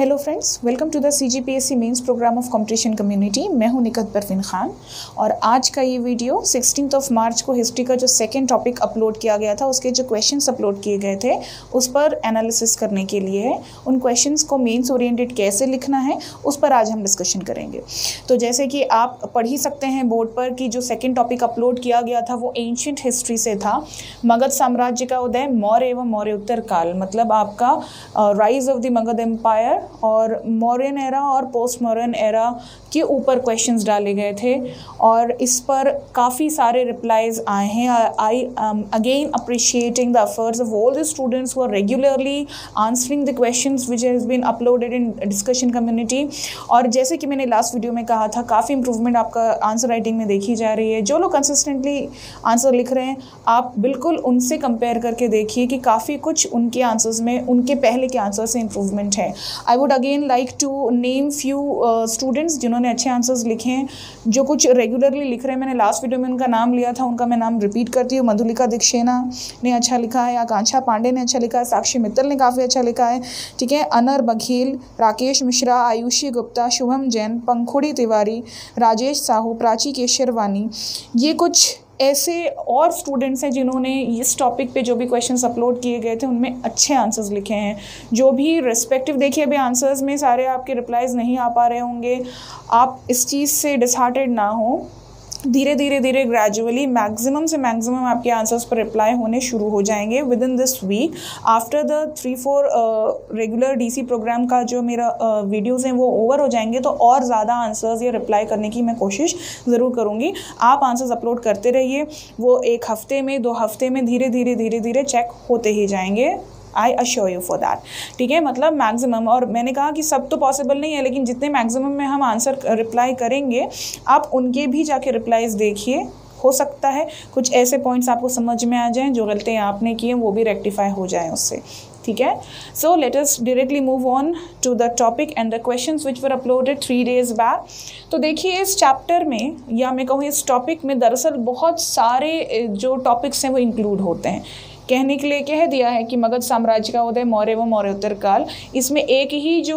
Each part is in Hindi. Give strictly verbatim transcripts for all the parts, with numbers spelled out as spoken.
Hello friends, welcome to the C G P S C mains programme of competition community. मैं हूं निकत परवीन खान और आज का ये वीडियो सिक्सटीन्थ ऑफ मार्च को हिस्ट्री का जो सेकंड टॉपिक अपलोड किया गया था उसके जो क्वेश्चंस अपलोड किए गए थे उस पर एनालिसिस करने के लिए है। उन क्वेश्चंस को मेंस ओरिएंटेड कैसे लिखना है उस पर आज हम डिस्कशन करेंगे। तो जैसे कि आप पढ़ ही सकते हैं बोर्ड पर कि जो सेकेंड टॉपिक अपलोड किया गया था वो एंशियंट हिस्ट्री से था। मगध साम्राज्य का उदय, मौर्य एवं मौर्य उत्तर काल, मतलब आपका rise of the Magadha empire और मौर्यन एरा और पोस्ट मॉडर्न एरा के ऊपर क्वेश्चंस डाले गए थे और इस पर काफ़ी सारे रिप्लाईज आए हैं। I again appreciating the efforts of all the students who are regularly answering the questions which has been uploaded in discussion community. और जैसे कि मैंने लास्ट वीडियो में कहा था, काफ़ी इंप्रूवमेंट आपका आंसर राइटिंग में देखी जा रही है। जो लोग कंसिस्टेंटली आंसर लिख रहे हैं आप बिल्कुल उनसे कंपेयर करके देखिए कि काफ़ी कुछ उनके आंसर्स में उनके पहले के आंसर से इम्प्रूवमेंट है। I would again like to name few students जिन्होंने अच्छे आंसर्स लिखे हैं, जो कुछ रेगुलरली लिख रहे हैं। मैंने लास्ट वीडियो में उनका नाम लिया था, उनका मैं नाम रिपीट करती हूँ। मधुलिका दीक्षेना ने अच्छा लिखा है, आकांक्षा पांडे ने अच्छा लिखा है, साक्षी मित्तल ने काफ़ी अच्छा लिखा है, ठीक है। अनर बघेल, राकेश मिश्रा, आयुषी गुप्ता, शुभम जैन, पंखुड़ी तिवारी, राजेश साहू, प्राची केशरवानी, ये कुछ ऐसे और स्टूडेंट्स हैं जिन्होंने इस टॉपिक पे जो भी क्वेश्चंस अपलोड किए गए थे उनमें अच्छे आंसर्स लिखे हैं। जो भी रिस्पेक्टिव, देखिए अभी आंसर्स में सारे आपके रिप्लाईज नहीं आ पा रहे होंगे, आप इस चीज़ से डिसहार्टेड ना हो। धीरे धीरे धीरे ग्रेजुअली मैक्सिमम से मैक्सिमम आपके आंसर्स पर रिप्लाई होने शुरू हो जाएंगे with in this week. After the three four regular DC programme का जो मेरा वीडियोस हैं वो ओवर हो जाएंगे तो और ज़्यादा आंसर्स या रिप्लाई करने की मैं कोशिश ज़रूर करूँगी। आप आंसर्स अपलोड करते रहिए, वो एक हफ्ते में, दो हफ्ते में धीरे धीरे धीरे धीरे चेक होते ही जाएंगे। I assure you for that, ठीक है। मतलब मैक्सिमम, और मैंने कहा कि सब तो पॉसिबल नहीं है, लेकिन जितने मैक्सिमम में हम आंसर रिप्लाई करेंगे आप उनके भी जाके रिप्लाईज देखिए। हो सकता है कुछ ऐसे पॉइंट्स आपको समझ में आ जाएं जो गलतियाँ आपने की हैं वो भी रेक्टिफाई हो जाएं उससे, ठीक है। So let us directly move on to the topic and the questions which were uploaded three days back. तो देखिए इस चैप्टर में, या मैं कहूँ इस टॉपिक में, दरअसल बहुत सारे जो टॉपिक्स हैं वो इंक्लूड होते हैं। कहने के लिए कह दिया है कि मगध साम्राज्य का उदय, मौर्य व मौर्य उत्तर काल, इसमें एक ही जो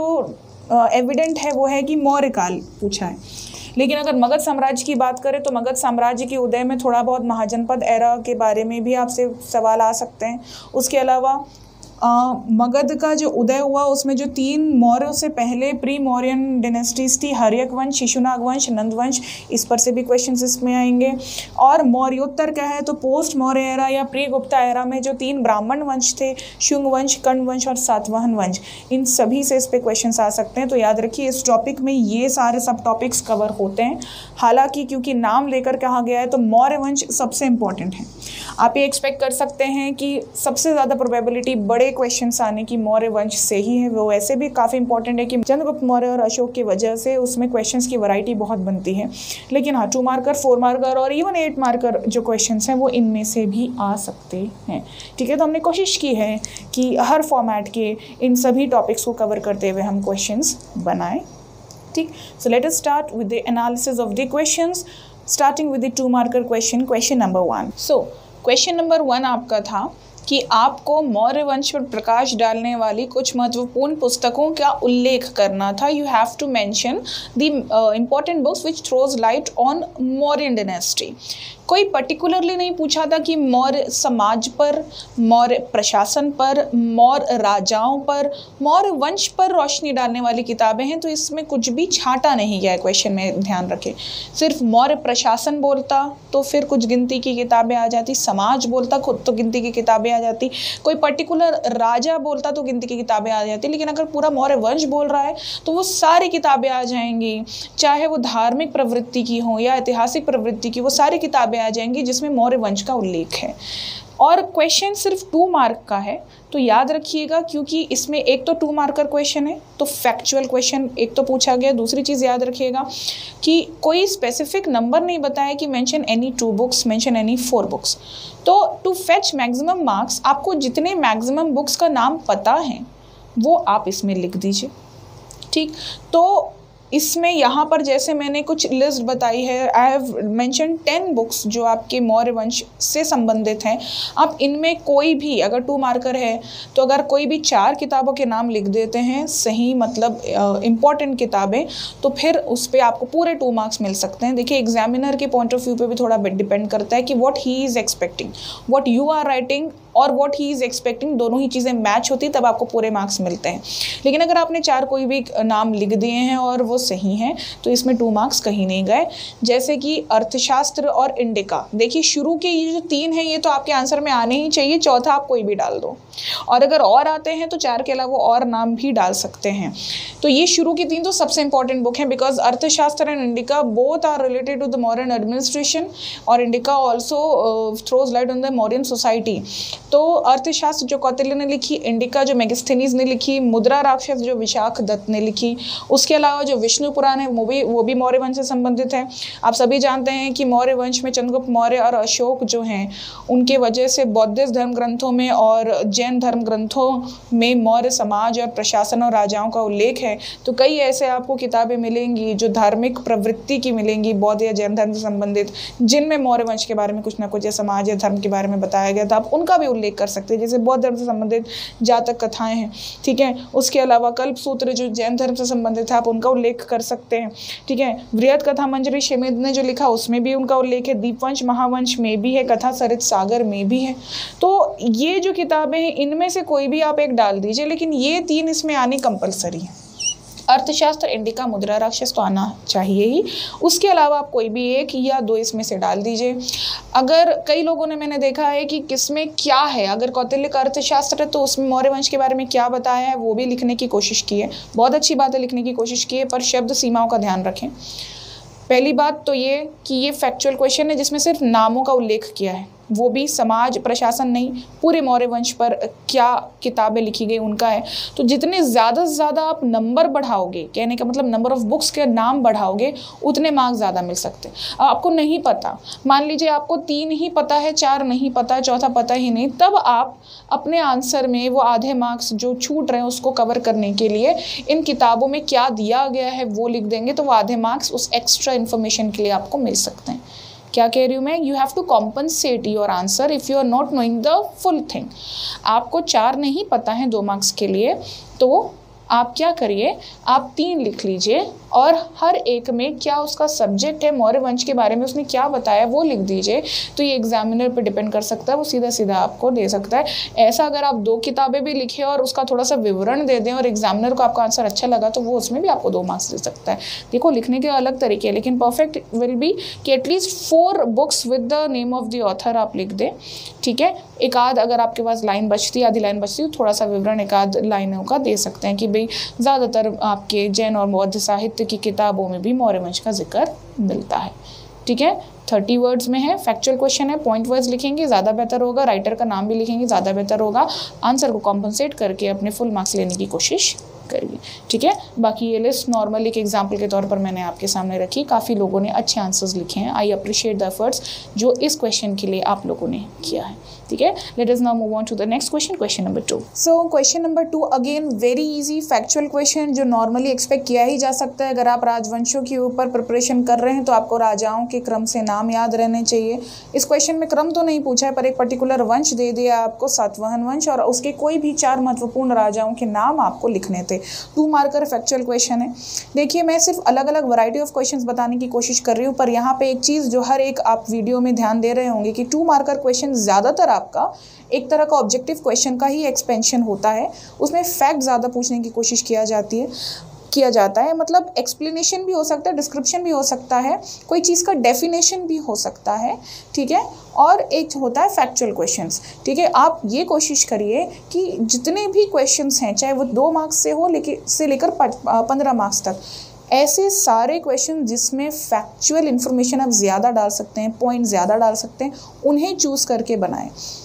एविडेंट है वो है कि मौर्य काल पूछा है। लेकिन अगर मगध साम्राज्य की बात करें तो मगध साम्राज्य के उदय में थोड़ा बहुत महाजनपद एरा के बारे में भी आपसे सवाल आ सकते हैं। उसके अलावा मगध का जो उदय हुआ उसमें जो तीन मौर्यों से पहले प्री मौर्यन डिनेस्टीज थी, हर्यक वंश, शिशुनाग वंश, नंद वंश, इस पर से भी क्वेश्चंस इसमें आएंगे। और मौर्योत्तर का है तो पोस्ट मौर्य एरा या प्री गुप्ता एरा में जो तीन ब्राह्मण वंश थे, शुंग वंश, कर्ण वंश और सातवाहन वंश, इन सभी से इस पर क्वेश्चंस आ सकते हैं। तो याद रखिए इस टॉपिक में ये सारे सब टॉपिक्स कवर होते हैं। हालांकि क्योंकि नाम लेकर कहा गया है तो मौर्य वंश सबसे इंपॉर्टेंट है। आप ये एक्सपेक्ट कर सकते हैं कि सबसे ज़्यादा प्रोबेबिलिटी बड़े क्वेश्चंस आने की मौर्य वंश से ही है। वो वैसे भी काफ़ी इंपॉर्टेंट है कि चंद्रगुप्त मौर्य और अशोक की वजह से उसमें क्वेश्चंस की वैरायटी बहुत बनती है। लेकिन हाँ, टू मार्कर, फोर मार्कर और इवन एट मार्कर जो क्वेश्चंस हैं वो इनमें से भी आ सकते हैं, ठीक है। तो हमने कोशिश की है कि हर फॉर्मेट के इन सभी टॉपिक्स को कवर करते हुए हम क्वेश्चंस बनाएं, ठीक। So let us start with the analysis of the questions, starting with the two marker question, question number one. So question number one आपका था कि आपको मौर्य वंश पर प्रकाश डालने वाली कुछ महत्वपूर्ण पुस्तकों का उल्लेख करना था। You have to mention the important books which throws light on Mauryan dynasty. कोई पर्टिकुलरली नहीं पूछा था कि मौर्य समाज पर, मौर्य प्रशासन पर, मौर्य राजाओं पर, मौर्य वंश पर रोशनी डालने वाली किताबें हैं। तो इसमें कुछ भी छांटा नहीं गया है क्वेश्चन में, ध्यान रखें। सिर्फ मौर्य प्रशासन बोलता तो फिर कुछ गिनती की किताबें आ जाती, समाज बोलता खुद तो गिनती की किताबें आ जाती, कोई पर्टिकुलर राजा बोलता तो गिनती की किताबें आ जाती। लेकिन अगर पूरा मौर्य वंश बोल रहा है तो वो सारी किताबें आ जाएंगी, चाहे वो धार्मिक प्रवृत्ति की हो या ऐतिहासिक प्रवृत्ति की, वो सारी किताबें आ जाएंगी जिसमें मौर्य वंश का उल्लेख है। और क्वेश्चन सिर्फ टू मार्क का है तो याद रखिएगा, क्योंकि इसमें एक तो टू मार्कर क्वेश्चन है तो फैक्चुअल क्वेश्चन एक तो पूछा गया। दूसरी चीज़ याद रखिएगा कि कोई स्पेसिफिक नंबर नहीं बताया कि mention any two books, mention any four books. तो टू फेच मैक्सिमम मार्क्स आपको जितने मैक्सिमम बुक्स का नाम पता है वो आप इसमें लिख दीजिए, ठीक। तो इसमें यहाँ पर जैसे मैंने कुछ लिस्ट बताई है, I have mention ten books जो आपके मौर्य वंश से संबंधित हैं। आप इनमें कोई भी, अगर टू मार्कर है तो अगर कोई भी चार किताबों के नाम लिख देते हैं सही, मतलब इम्पॉर्टेंट किताबें, तो फिर उस पर आपको पूरे टू मार्क्स मिल सकते हैं। देखिए एग्जामिनर के पॉइंट ऑफ व्यू पे भी थोड़ा डिपेंड करता है कि what he is expecting, what you are writing और व्हाट ही इज़ एक्सपेक्टिंग, दोनों ही चीज़ें मैच होती तब आपको पूरे मार्क्स मिलते हैं। लेकिन अगर आपने चार कोई भी नाम लिख दिए हैं और वो सही हैं तो इसमें टू मार्क्स कहीं नहीं गए। जैसे कि अर्थशास्त्र और इंडिका, देखिए शुरू के ये जो तीन हैं ये तो आपके आंसर में आने ही चाहिए, चौथा आप कोई भी डाल दो, और अगर और आते हैं तो चार के अलावा और नाम भी डाल सकते हैं। तो ये शुरू की तीन तो सबसे इंपॉर्टेंट बुक हैं, because Arthashastra and Indica both are related to the modern administration, और Indica also throws light on the modern society. तो अर्थशास्त्र जो कौटिल्य ने लिखी, इंडिका जो मेगास्थनीज ने लिखी, मुद्रा राक्षस जो विशाख दत्त ने लिखी, उसके अलावा जो विष्णु पुराण है वो भी वो भी मौर्य वंश से संबंधित है। आप सभी जानते हैं कि मौर्य वंश में चंद्रगुप्त मौर्य और अशोक जो हैं उनके वजह से बौद्धिस्ट धर्म ग्रंथों में और जैन धर्म ग्रंथों में मौर्य समाज और प्रशासन और राजाओं का उल्लेख है। तो कई ऐसे आपको किताबें मिलेंगी जो धार्मिक प्रवृत्ति की मिलेंगी बौद्ध या जैन धर्म से संबंधित, जिनमें मौर्य वंश के बारे में कुछ ना कुछ या समाज या धर्म के बारे में बताया गया था, आप उनका भी उल्लेख कर सकते हैं। जैसे बौद्ध धर्म से संबंधित जातक कथाएं हैं, ठीक है। उसके अलावा कल्प सूत्र जो जैन धर्म से संबंधित है आप उनका उल्लेख कर सकते हैं, ठीक है। बृहद कथा मंजरी शेमेद ने जो लिखा उसमें भी उनका उल्लेख है, दीपवंश महावंश में भी है, कथा सरित सागर में भी है। तो ये जो किताबें हैं इनमें से कोई भी आप एक डाल दीजिए, लेकिन ये तीन इसमें आनी कंपलसरी है। अर्थशास्त्र, इंडिका, मुद्रा राक्षस तो आना चाहिए ही, उसके अलावा आप कोई भी एक या दो इसमें से डाल दीजिए। अगर कई लोगों ने, मैंने देखा है कि किसमें क्या है, अगर कौटिल्य का अर्थशास्त्र है तो उसमें मौर्य वंश के बारे में क्या बताया है वो भी लिखने की कोशिश की है, बहुत अच्छी बात है, लिखने की कोशिश की है, पर शब्द सीमाओं का ध्यान रखें। पहली बात तो ये कि ये फैक्चुअल क्वेश्चन है जिसमें सिर्फ नामों का उल्लेख किया है, वो भी समाज प्रशासन नहीं, पूरे मौर्य वंश पर क्या किताबें लिखी गई उनका है। तो जितने ज़्यादा से ज़्यादा आप नंबर बढ़ाओगे, कहने का मतलब नंबर ऑफ बुक्स के नाम बढ़ाओगे, उतने मार्क्स ज़्यादा मिल सकते हैं। अब आपको नहीं पता, मान लीजिए आपको तीन ही पता है, चार नहीं पता, चौथा पता ही नहीं, तब आप अपने आंसर में वो आधे मार्क्स जो छूट रहे हैं उसको कवर करने के लिए इन किताबों में क्या दिया गया है वो लिख देंगे, तो वो आधे मार्क्स उस एक्स्ट्रा इन्फॉर्मेशन के लिए आपको मिल सकते हैं। क्या कह रही हूँ मैं, you have to compensate your answer if you are not knowing the full thing. आपको चार नहीं पता है दो मार्क्स के लिए, तो आप क्या करिए, आप तीन लिख लीजिए और हर एक में क्या उसका सब्जेक्ट है, मौर्य वंश के बारे में उसने क्या बताया वो लिख दीजिए। तो ये एग्जामिनर पे डिपेंड कर सकता है, वो सीधा सीधा आपको दे सकता है। ऐसा अगर आप दो किताबें भी लिखें और उसका थोड़ा सा विवरण दे दें और एग्जामिनर को आपका आंसर अच्छा लगा तो वो उसमें भी आपको दो मार्क्स दे सकता है। देखो लिखने के अलग तरीके हैं, लेकिन परफेक्ट विल बी कि at least four books with the name of the author आप लिख दें, ठीक है। एक आध अगर आपके पास लाइन बचती है, आधी लाइन बचती है, थोड़ा सा विवरण एक आध लाइनों का दे सकते हैं कि भाई ज़्यादातर आपके जैन और बौद्ध साहित्य की किताबों में भी मौर्य वंश का जिक्र मिलता है, ठीक है। थर्टी वर्ड्स में है, फैक्चुअल क्वेश्चन है, पॉइंट वर्ड्स लिखेंगे ज़्यादा बेहतर होगा, राइटर का नाम भी लिखेंगे ज़्यादा बेहतर होगा। आंसर को कॉम्पनसेट करके अपने फुल मार्क्स लेने की कोशिश करिए, ठीक है। बाकी ये लिस्ट नॉर्मल एक एग्जाम्पल के तौर पर मैंने आपके सामने रखी, काफ़ी लोगों ने अच्छे आंसर्स लिखे हैं। आई अप्रिशिएट द एफर्ट्स जो इस क्वेश्चन के लिए आप लोगों ने किया है, ठीक है। Let us now move on to the next question, question number two. So question number two again very easy factual question जो नॉर्मली एक्सपेक्ट किया ही जा सकता है। अगर आप राजवंशों के ऊपर प्रिपरेशन कर रहे हैं तो आपको राजाओं के क्रम से नाम याद रहने चाहिए। इस क्वेश्चन में क्रम तो नहीं पूछा है, पर एक पर्टिकुलर वंश दे दिया आपको, सातवाहन वंश, और उसके कोई भी चार महत्वपूर्ण राजाओं के नाम आपको लिखने थे। टू मार्कर फैक्चुअल क्वेश्चन है। देखिए मैं सिर्फ अलग अलग वैरायटी ऑफ क्वेश्चंस बताने की कोशिश कर रही हूँ, पर यहाँ पे एक चीज़ जो हर एक आप वीडियो में ध्यान दे रहे होंगे कि टू मार्कर क्वेश्चन ज़्यादातर आपका एक तरह का ऑब्जेक्टिव क्वेश्चन का ही एक्सपेंशन होता है, उसमें फैक्ट ज़्यादा पूछने की कोशिश किया जाती है किया जाता है मतलब एक्सप्लेनेशन भी हो सकता है, डिस्क्रिप्शन भी हो सकता है, कोई चीज़ का डेफिनेशन भी हो सकता है, ठीक है। और एक होता है फैक्चुअल क्वेश्चंस, ठीक है। आप ये कोशिश करिए कि जितने भी क्वेश्चंस हैं, चाहे वो दो मार्क्स से हो लेकिन से लेकर पंद्रह मार्क्स तक, ऐसे सारे क्वेश्चन जिसमें फैक्चुअल इन्फॉर्मेशन आप ज़्यादा डाल सकते हैं, पॉइंट ज़्यादा डाल सकते हैं, उन्हें चूज़ करके बनाएं।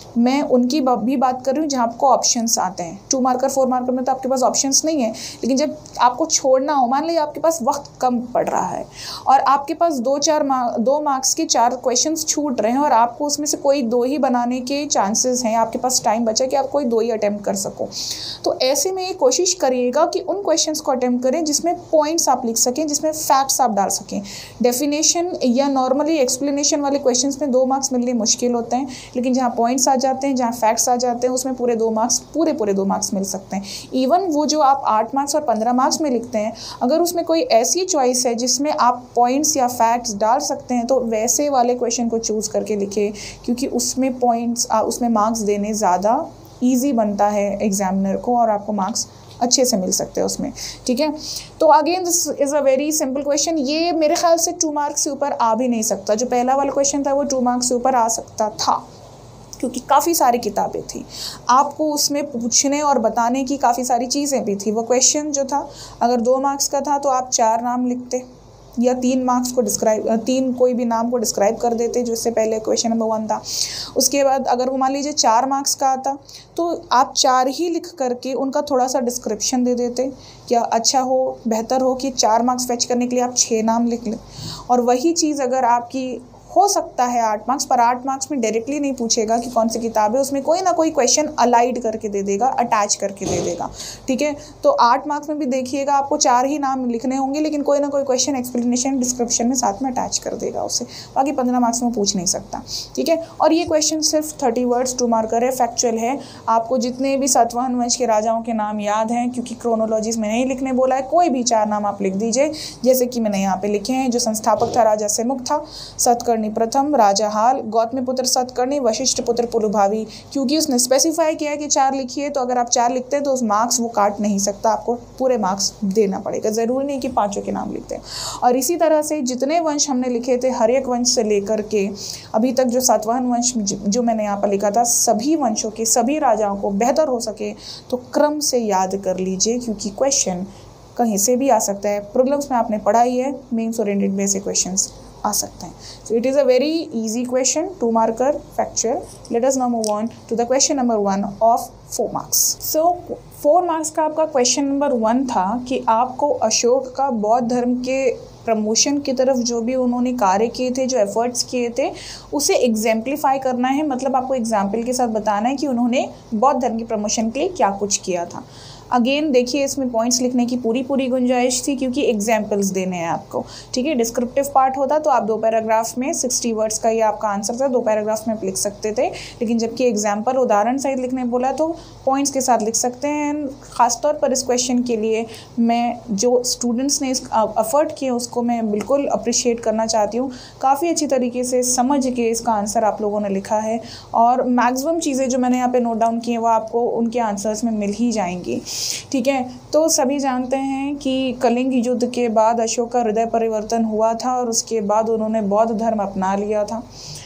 मैं उनकी भी बात कर रही हूँ जहाँ आपको ऑप्शंस आते हैं। टू मार्कर फोर मार्कर में तो आपके पास ऑप्शंस नहीं है, लेकिन जब आपको छोड़ना हो, मान लीजिए आपके पास वक्त कम पड़ रहा है और आपके पास दो चार मार्क दो मार्क्स के चार क्वेश्चंस छूट रहे हैं और आपको उसमें से कोई दो ही बनाने के चांसेस हैं, आपके पास टाइम बचा कि आप कोई दो ही अटैम्प्ट कर सको, तो ऐसे में कोशिश करिएगा कि उन क्वेश्चंस को अटैम्प्ट करें जिसमें पॉइंट्स आप लिख सकें, जिसमें फैक्ट्स आप डाल सकें। डेफिनेशन या नॉर्मली एक्सप्लेनेशन वाले क्वेश्चंस में दो मार्क्स मिलने मुश्किल होते हैं, लेकिन जहाँ पॉइंट्स आ जाते हैं, जहाँ फैक्ट्स आ जाते हैं, उसमें पूरे दो मार्क्स पूरे पूरे दो मार्क्स मिल सकते हैं। इवन वो जो आप आठ मार्क्स और पंद्रह मार्क्स में लिखते हैं, अगर उसमें कोई ऐसी चॉइस है जिसमें आप पॉइंट्स या फैक्ट्स डाल सकते हैं तो वैसे वाले क्वेश्चन को चूज़ करके लिखें, क्योंकि उसमें पॉइंट्स उसमें मार्क्स देने ज़्यादा ईजी बनता है एग्जामिनर को और आपको मार्क्स अच्छे से मिल सकते हैं उसमें। ठीक है, तो again this is a very simple question. ये मेरे ख्याल से टू मार्क्स से ऊपर आ भी नहीं सकता। जो पहला वाला क्वेश्चन था वो टू मार्क्स से ऊपर आ सकता था, क्योंकि काफ़ी सारी किताबें थी, आपको उसमें पूछने और बताने की काफ़ी सारी चीज़ें भी थी। वो क्वेश्चन जो था अगर दो मार्क्स का था तो आप चार नाम लिखते या तीन मार्क्स को डिस्क्राइब तीन कोई भी नाम को डिस्क्राइब कर देते, जो इससे पहले क्वेश्चन नंबर वन था। उसके बाद अगर वो मान लीजिए चार मार्क्स का आता तो आप चार ही लिख करके उनका थोड़ा सा डिस्क्रिप्शन दे देते, क्या अच्छा हो बेहतर हो कि चार मार्क्स फैच करने के लिए आप छः नाम लिख लें। और वही चीज़ अगर आपकी हो सकता है आठ मार्क्स पर, आठ मार्क्स में डायरेक्टली नहीं पूछेगा कि कौन सी किताब है, उसमें कोई ना कोई क्वेश्चन अलाइड करके दे देगा, अटैच करके दे देगा। ठीक है, तो आठ मार्क्स में भी देखिएगा आपको चार ही नाम लिखने होंगे, लेकिन कोई ना कोई क्वेश्चन एक्सप्लेनेशन डिस्क्रिप्शन में साथ में अटैच कर देगा उसे, बाकी पंद्रह मार्क्स में पूछ नहीं सकता। ठीक है, और ये क्वेश्चन सिर्फ थर्टी वर्ड्स टू मार्कर है, फैक्चुअल है। आपको जितने भी सातवाहन वंश के राजाओं के नाम याद हैं, क्योंकि क्रोनोलॉजीज में नहीं लिखने बोला है, कोई भी चार नाम आप लिख दीजिए, जैसे कि मैंने यहाँ पे लिखे हैं। जो संस्थापक था राजा सेमुक था, सतकर्णी प्रथम, राजा हाल, गौतमीपुत्र सतकर्णी, वशिष्ठ पुत्र पुलुभावी। क्योंकि उसने स्पेसिफाई किया है कि चार लिखिए, तो अगर आप चार लिखते हैं तो उस मार्क्स वो काट नहीं सकता, आपको पूरे मार्क्स देना पड़ेगा, ज़रूरी नहीं कि पाँचों के नाम लिखते हैं। और इसी तरह से जितने वंश हमने लिखे थे, हर्यक वंश से लेकर के अभी तक जो सातवाहन वंश जो मैंने यहाँ पर लिखा था, सभी वंशों के सभी राजाओं को बेहतर हो सके तो क्रम से याद कर लीजिए, क्योंकि क्वेश्चन कहीं से भी आ सकता है। प्रीलिम्स में आपने पढ़ा ही है, मेंस ओरिएंटेड में से क्वेश्चंस आ सकते हैं। So it is a very easy question, two marker factual. Let us now move on to the question number one of four marks. So four marks का आपका question number one था कि आपको अशोक का बौद्ध धर्म के प्रमोशन की तरफ जो भी उन्होंने कार्य किए थे, जो एफर्ट्स किए थे, उसे एग्जाम्पलीफाई करना है। मतलब आपको एग्जाम्पल के साथ बताना है कि उन्होंने बौद्ध धर्म के प्रमोशन के लिए क्या कुछ किया था। अगेन देखिए, इसमें पॉइंट्स लिखने की पूरी पूरी गुंजाइश थी, क्योंकि एग्जाम्पल्स देने हैं आपको। ठीक है, डिस्क्रिप्टिव पार्ट होता तो आप दो पैराग्राफ में सिक्सटी वर्ड्स का ये आपका आंसर था, दो पैराग्राफ में आप लिख सकते थे, लेकिन जबकि एग्जाम्पल उदाहरण सहित लिखने बोला तो पॉइंट्स के साथ लिख सकते हैं। ख़ासतौर पर इस क्वेश्चन के लिए मैं जो स्टूडेंट्स ने इस एफर्ट किए उसको मैं बिल्कुल अप्रिशिएट करना चाहती हूँ। काफ़ी अच्छी तरीके से समझ के इसका आंसर आप लोगों ने लिखा है, और मैक्सिमम चीज़ें जो मैंने यहाँ पे नोट डाउन की हैं वो आपको उनके आंसर्स में मिल ही जाएंगी। ठीक है, तो सभी जानते हैं कि कलिंग युद्ध के बाद अशोक का हृदय परिवर्तन हुआ था और उसके बाद उन्होंने बौद्ध धर्म अपना लिया था,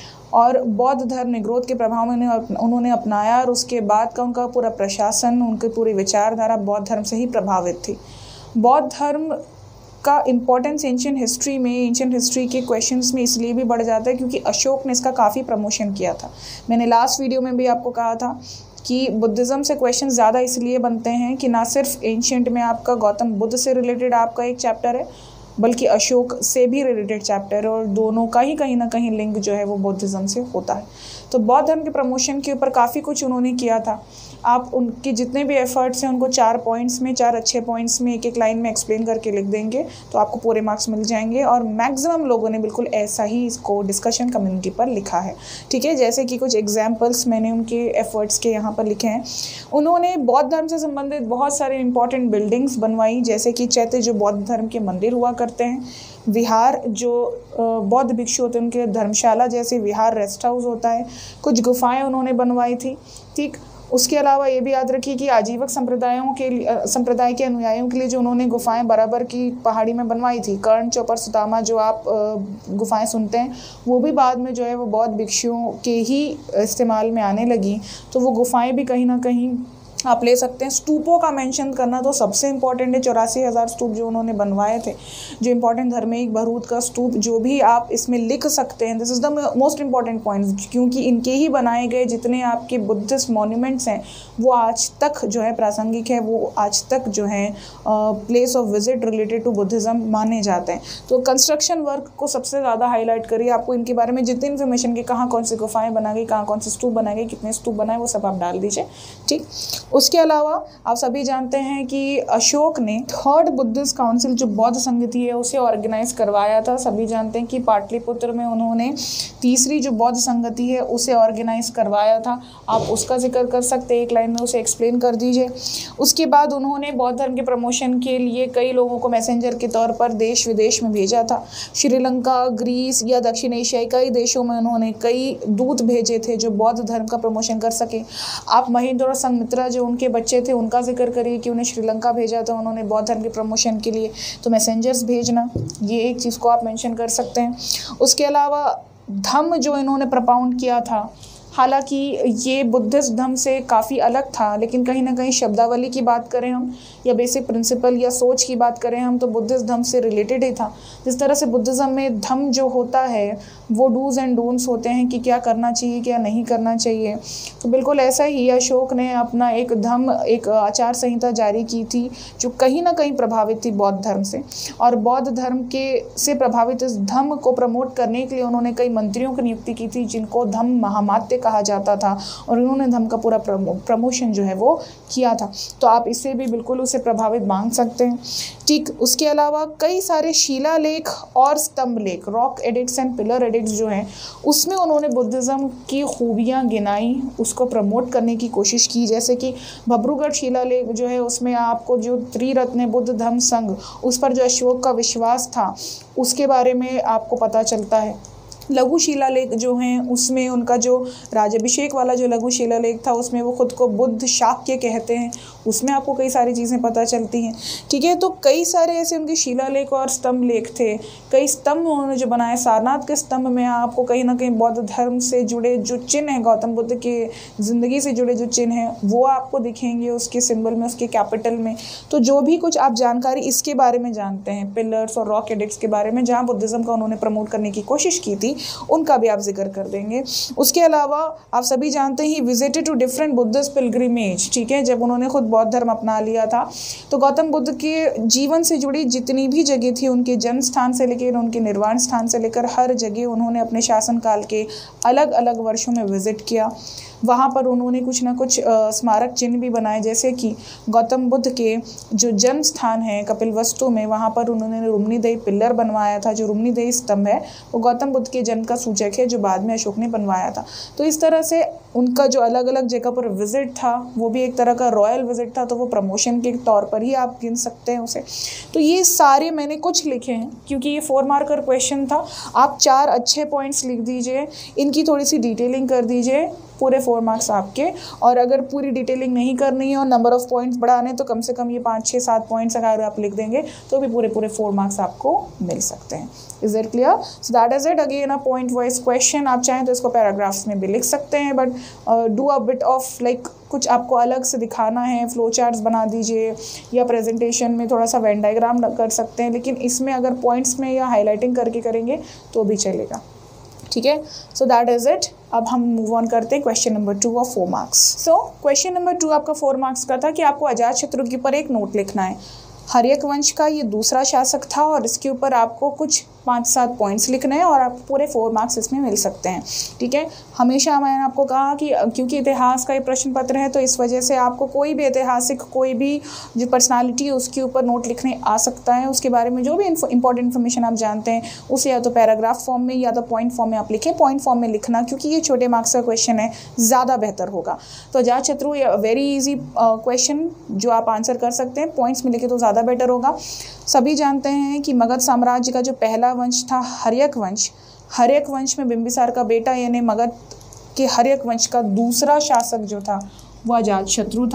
और बौद्ध धर्म निग्रोध के प्रभाव में उन्होंने अपनाया, और उसके बाद का उनका पूरा प्रशासन, उनकी पूरी विचारधारा बौद्ध धर्म से ही प्रभावित थी। बौद्ध धर्म का इम्पोर्टेंस एंशिएंट हिस्ट्री में एंशिएंट हिस्ट्री के क्वेश्चंस में इसलिए भी बढ़ जाता है क्योंकि अशोक ने इसका काफ़ी प्रमोशन किया था। मैंने लास्ट वीडियो में भी आपको कहा था कि बुद्धिज़्म से क्वेश्चन ज़्यादा इसलिए बनते हैं कि ना सिर्फ एंशिएंट में आपका गौतम बुद्ध से रिलेटेड आपका एक चैप्टर है, बल्कि अशोक से भी रिलेटेड चैप्टर है, और दोनों का ही कहीं ना कहीं लिंक जो है वो बुद्धिज़्म से होता है। तो बौद्ध धर्म के प्रमोशन के ऊपर काफ़ी कुछ उन्होंने किया था। आप उनके जितने भी एफर्ट्स हैं उनको चार पॉइंट्स में, चार अच्छे पॉइंट्स में एक एक लाइन में एक्सप्लेन करके लिख देंगे तो आपको पूरे मार्क्स मिल जाएंगे। और मैक्सिमम लोगों ने बिल्कुल ऐसा ही इसको डिस्कशन कम्युनिटी पर लिखा है। ठीक है, जैसे कि कुछ एग्जाम्पल्स मैंने उनके एफर्ट्स के यहाँ पर लिखे हैं। उन्होंने बौद्ध धर्म से संबंधित बहुत सारे इंपॉर्टेंट बिल्डिंग्स बनवाई, जैसे कि चैत्य जो बौद्ध धर्म के मंदिर हुआ करते हैं, विहार जो बौद्ध भिक्षु होते हैं उनके धर्मशाला जैसे विहार रेस्ट हाउस होता है, कुछ गुफाएं उन्होंने बनवाई थी। ठीक, उसके अलावा ये भी याद रखिए कि आजीवक संप्रदायों के लिए संप्रदाय के अनुयायियों के लिए जो उन्होंने गुफाएं बराबर की पहाड़ी में बनवाई थी, कर्ण, चौपर, सुदामा जो आप गुफाएं सुनते हैं, वो भी बाद में जो है वो बौद्ध भिक्षुओं के ही इस्तेमाल में आने लगी। तो वो गुफाएं भी कहीं ना कहीं आप ले सकते हैं। स्तूपों का मेंशन करना तो सबसे इंपॉर्टेंट है, चौरासी हज़ार स्तूप जो उन्होंने बनवाए थे, जो इंपॉर्टेंट धार्मिक भरूच का स्तूप, जो भी आप इसमें लिख सकते हैं, this is the most important point, क्योंकि इनके ही बनाए गए जितने आपके बुद्धिस्ट मॉन्यूमेंट्स हैं वो आज तक जो है प्रासंगिक है, वो आज तक जो है place of visit related to Buddhism माने जाते हैं। तो कंस्ट्रक्शन वर्क को सबसे ज़्यादा हाईलाइट करिए, आपको इनके बारे में जितनी इन्फॉर्मेशन की कहाँ कौन सी गुफाएँ बनाई गई, कहाँ कौन से स्तूप बनाए गए, कितने स्तूप बनाए, वो सब आप डाल दीजिए। ठीक, उसके अलावा आप सभी जानते हैं कि अशोक ने थर्ड बुद्धिस्ट काउंसिल जो बौद्ध संगति है उसे ऑर्गेनाइज करवाया था। सभी जानते हैं कि पाटलिपुत्र में उन्होंने तीसरी जो बौद्ध संगति है उसे ऑर्गेनाइज करवाया था। आप उसका जिक्र कर सकते हैं, एक लाइन में उसे एक्सप्लेन कर दीजिए। उसके बाद उन्होंने बौद्ध धर्म के प्रमोशन के लिए कई लोगों को मैसेंजर के तौर पर देश विदेश में भेजा था। श्रीलंका, ग्रीस या दक्षिण एशियाई कई देशों में उन्होंने कई दूत भेजे थे जो बौद्ध धर्म का प्रमोशन कर सके। आप महेंद्र और संघमित्रा जो उनके बच्चे थे उनका जिक्र करिए कि उन्हें श्रीलंका भेजा था उन्होंने बौद्ध धर्म के प्रमोशन के लिए, तो मैसेंजर्स भेजना, ये एक चीज़ को आप मेंशन कर सकते हैं। उसके अलावा धम्म जो इन्होंने प्रपाउंड किया था, हालांकि ये बुद्धिस्ट धर्म से काफ़ी अलग था, लेकिन कहीं ना कहीं शब्दावली की बात करें हम या बेसिक प्रिंसिपल या सोच की बात करें हम तो बुद्धिस्ट धर्म से रिलेटेड ही था। जिस तरह से बुद्धिज़्म में धम्म जो होता है वो डूज एंड डोंट्स होते हैं कि क्या करना चाहिए क्या नहीं करना चाहिए, तो बिल्कुल ऐसा ही अशोक ने अपना एक धम्म एक आचार संहिता जारी की थी जो कहीं ना कहीं प्रभावित थी बौद्ध धर्म से, और बौद्ध धर्म के से प्रभावित इस धम्म को प्रमोट करने के लिए उन्होंने कई मंत्रियों की नियुक्ति की थी जिनको धम्म महामात्य कहा जाता था, और उन्होंने धम्म का पूरा प्रमो, प्रमोशन जो है वो किया था। तो आप इससे भी बिल्कुल उसे प्रभावित मान सकते हैं। ठीक, उसके अलावा कई सारे शिलालेख और स्तंभ लेख, rock edicts and pillar edicts जो हैं उसमें उन्होंने बुद्धिज़्म की खूबियाँ गिनाई, उसको प्रमोट करने की कोशिश की। जैसे कि भब्रुगढ़ शिलालेख जो है उसमें आपको जो त्रिरत्न बुद्ध धम्म संघ उस पर जो अशोक का विश्वास था उसके बारे में आपको पता चलता है। लघु शिलालेख जो हैं उसमें उनका जो राज्याभिषेक वाला जो लघु शिलालेख था उसमें वो खुद को बुद्ध शाक्य कहते हैं, उसमें आपको कई सारी चीज़ें पता चलती हैं। ठीक है, तो कई सारे ऐसे उनके शिलालेख और स्तंभ लेख थे। कई स्तंभ उन्होंने जो बनाए, सारनाथ के स्तंभ में आपको कहीं ना कहीं बौद्ध धर्म से जुड़े जो चिन्ह हैं, गौतम बुद्ध के ज़िंदगी से जुड़े जो चिन्ह हैं वो आपको दिखेंगे उसके सिंबल में, उसके कैपिटल में। तो जो भी कुछ आप जानकारी इसके बारे में जानते हैं, पिलर्स और रॉक एडिक्ट्स के बारे में जहाँ बुद्धिज़्म का उन्होंने प्रमोट करने की कोशिश की थी, उनका भी आप जिक्र कर देंगे। उसके अलावा आप सभी जानते ही visited to different Buddhist pilgrimage, ठीक है, जब उन्होंने खुद बौद्ध धर्म अपना लिया था तो गौतम बुद्ध के जीवन से जुड़ी जितनी भी जगह थी, उनके जन्म स्थान से लेकर उनके निर्वाण स्थान से लेकर हर जगह उन्होंने अपने शासनकाल के अलग अलग वर्षों में विजिट किया। वहाँ पर उन्होंने कुछ ना कुछ स्मारक चिन्ह भी बनाए, जैसे कि गौतम बुद्ध के जो जन्म स्थान है कपिलवस्तु में, वहाँ पर उन्होंने रुम्नीदेही पिल्लर बनवाया था। जो रुम्नीदेही स्तंभ है वो गौतम बुद्ध के जन्म का सूचक है जो बाद में अशोक ने बनवाया था। तो इस तरह से उनका जो अलग अलग जगह पर विजिट था वो भी एक तरह का रॉयल विजिट था, तो वो प्रमोशन के तौर पर ही आप गिन सकते हैं उसे। तो ये सारे मैंने कुछ लिखे हैं क्योंकि ये फोर मार्कर क्वेश्चन था। आप चार अच्छे पॉइंट्स लिख दीजिए, इनकी थोड़ी सी डिटेलिंग कर दीजिए, पूरे फोर मार्क्स आपके। और अगर पूरी डिटेलिंग नहीं करनी है और नंबर ऑफ पॉइंट्स बढ़ाने तो कम से कम ये पाँच छः सात पॉइंट्स अगर आप लिख देंगे तो भी पूरे पूरे फोर मार्क्स आपको मिल सकते हैं। Is it clear? So that is it. Again a point wise question, आप चाहें तो इसको पैराग्राफ्स में भी लिख सकते हैं, but do a bit of like कुछ आपको अलग से दिखाना है, फ्लो चार्ट्स बना दीजिए या प्रेजेंटेशन में थोड़ा सा वेन डायग्राम कर सकते हैं, लेकिन इसमें अगर पॉइंट्स में या हाईलाइटिंग करके करेंगे तो भी चलेगा। ठीक है, सो दैट इज इट। अब हम मूव ऑन करते हैं question number two of four marks. So question number two आपका फोर मार्क्स का था कि आपको अजातशत्रु के ऊपर एक नोट लिखना है। हर्यक वंश का ये दूसरा शासक था और इसके ऊपर आपको कुछ पाँच सात पॉइंट्स लिखने हैं और आप पूरे फोर मार्क्स इसमें मिल सकते हैं। ठीक है, हमेशा मैंने आपको कहा कि क्योंकि इतिहास का ये प्रश्न पत्र है तो इस वजह से आपको कोई भी ऐतिहासिक कोई भी जो पर्सनालिटी है उसके ऊपर नोट लिखने आ सकता है। उसके बारे में जो भी इंपॉर्टेंट इन्फॉर्मेशन आप जानते हैं उसे या तो पैराग्राफ फॉर्म में या तो पॉइंट फॉर्म में आप लिखें। पॉइंट फॉर्म में लिखना क्योंकि ये छोटे मार्क्स का क्वेश्चन है, ज़्यादा बेहतर होगा। तो अजातशत्रु वेरी ईजी क्वेश्चन जो आप आंसर कर सकते हैं, पॉइंट्स में लिखे तो ज़्यादा बेटर होगा। सभी जानते हैं कि मगध साम्राज्य का जो पहला वंश था हर्यक वंश, हर्यक वंश में बिंबिसार का बेटा यानी मगध के हर्यक वंश का दूसरा शासक जो था वह अजातशत्रु था।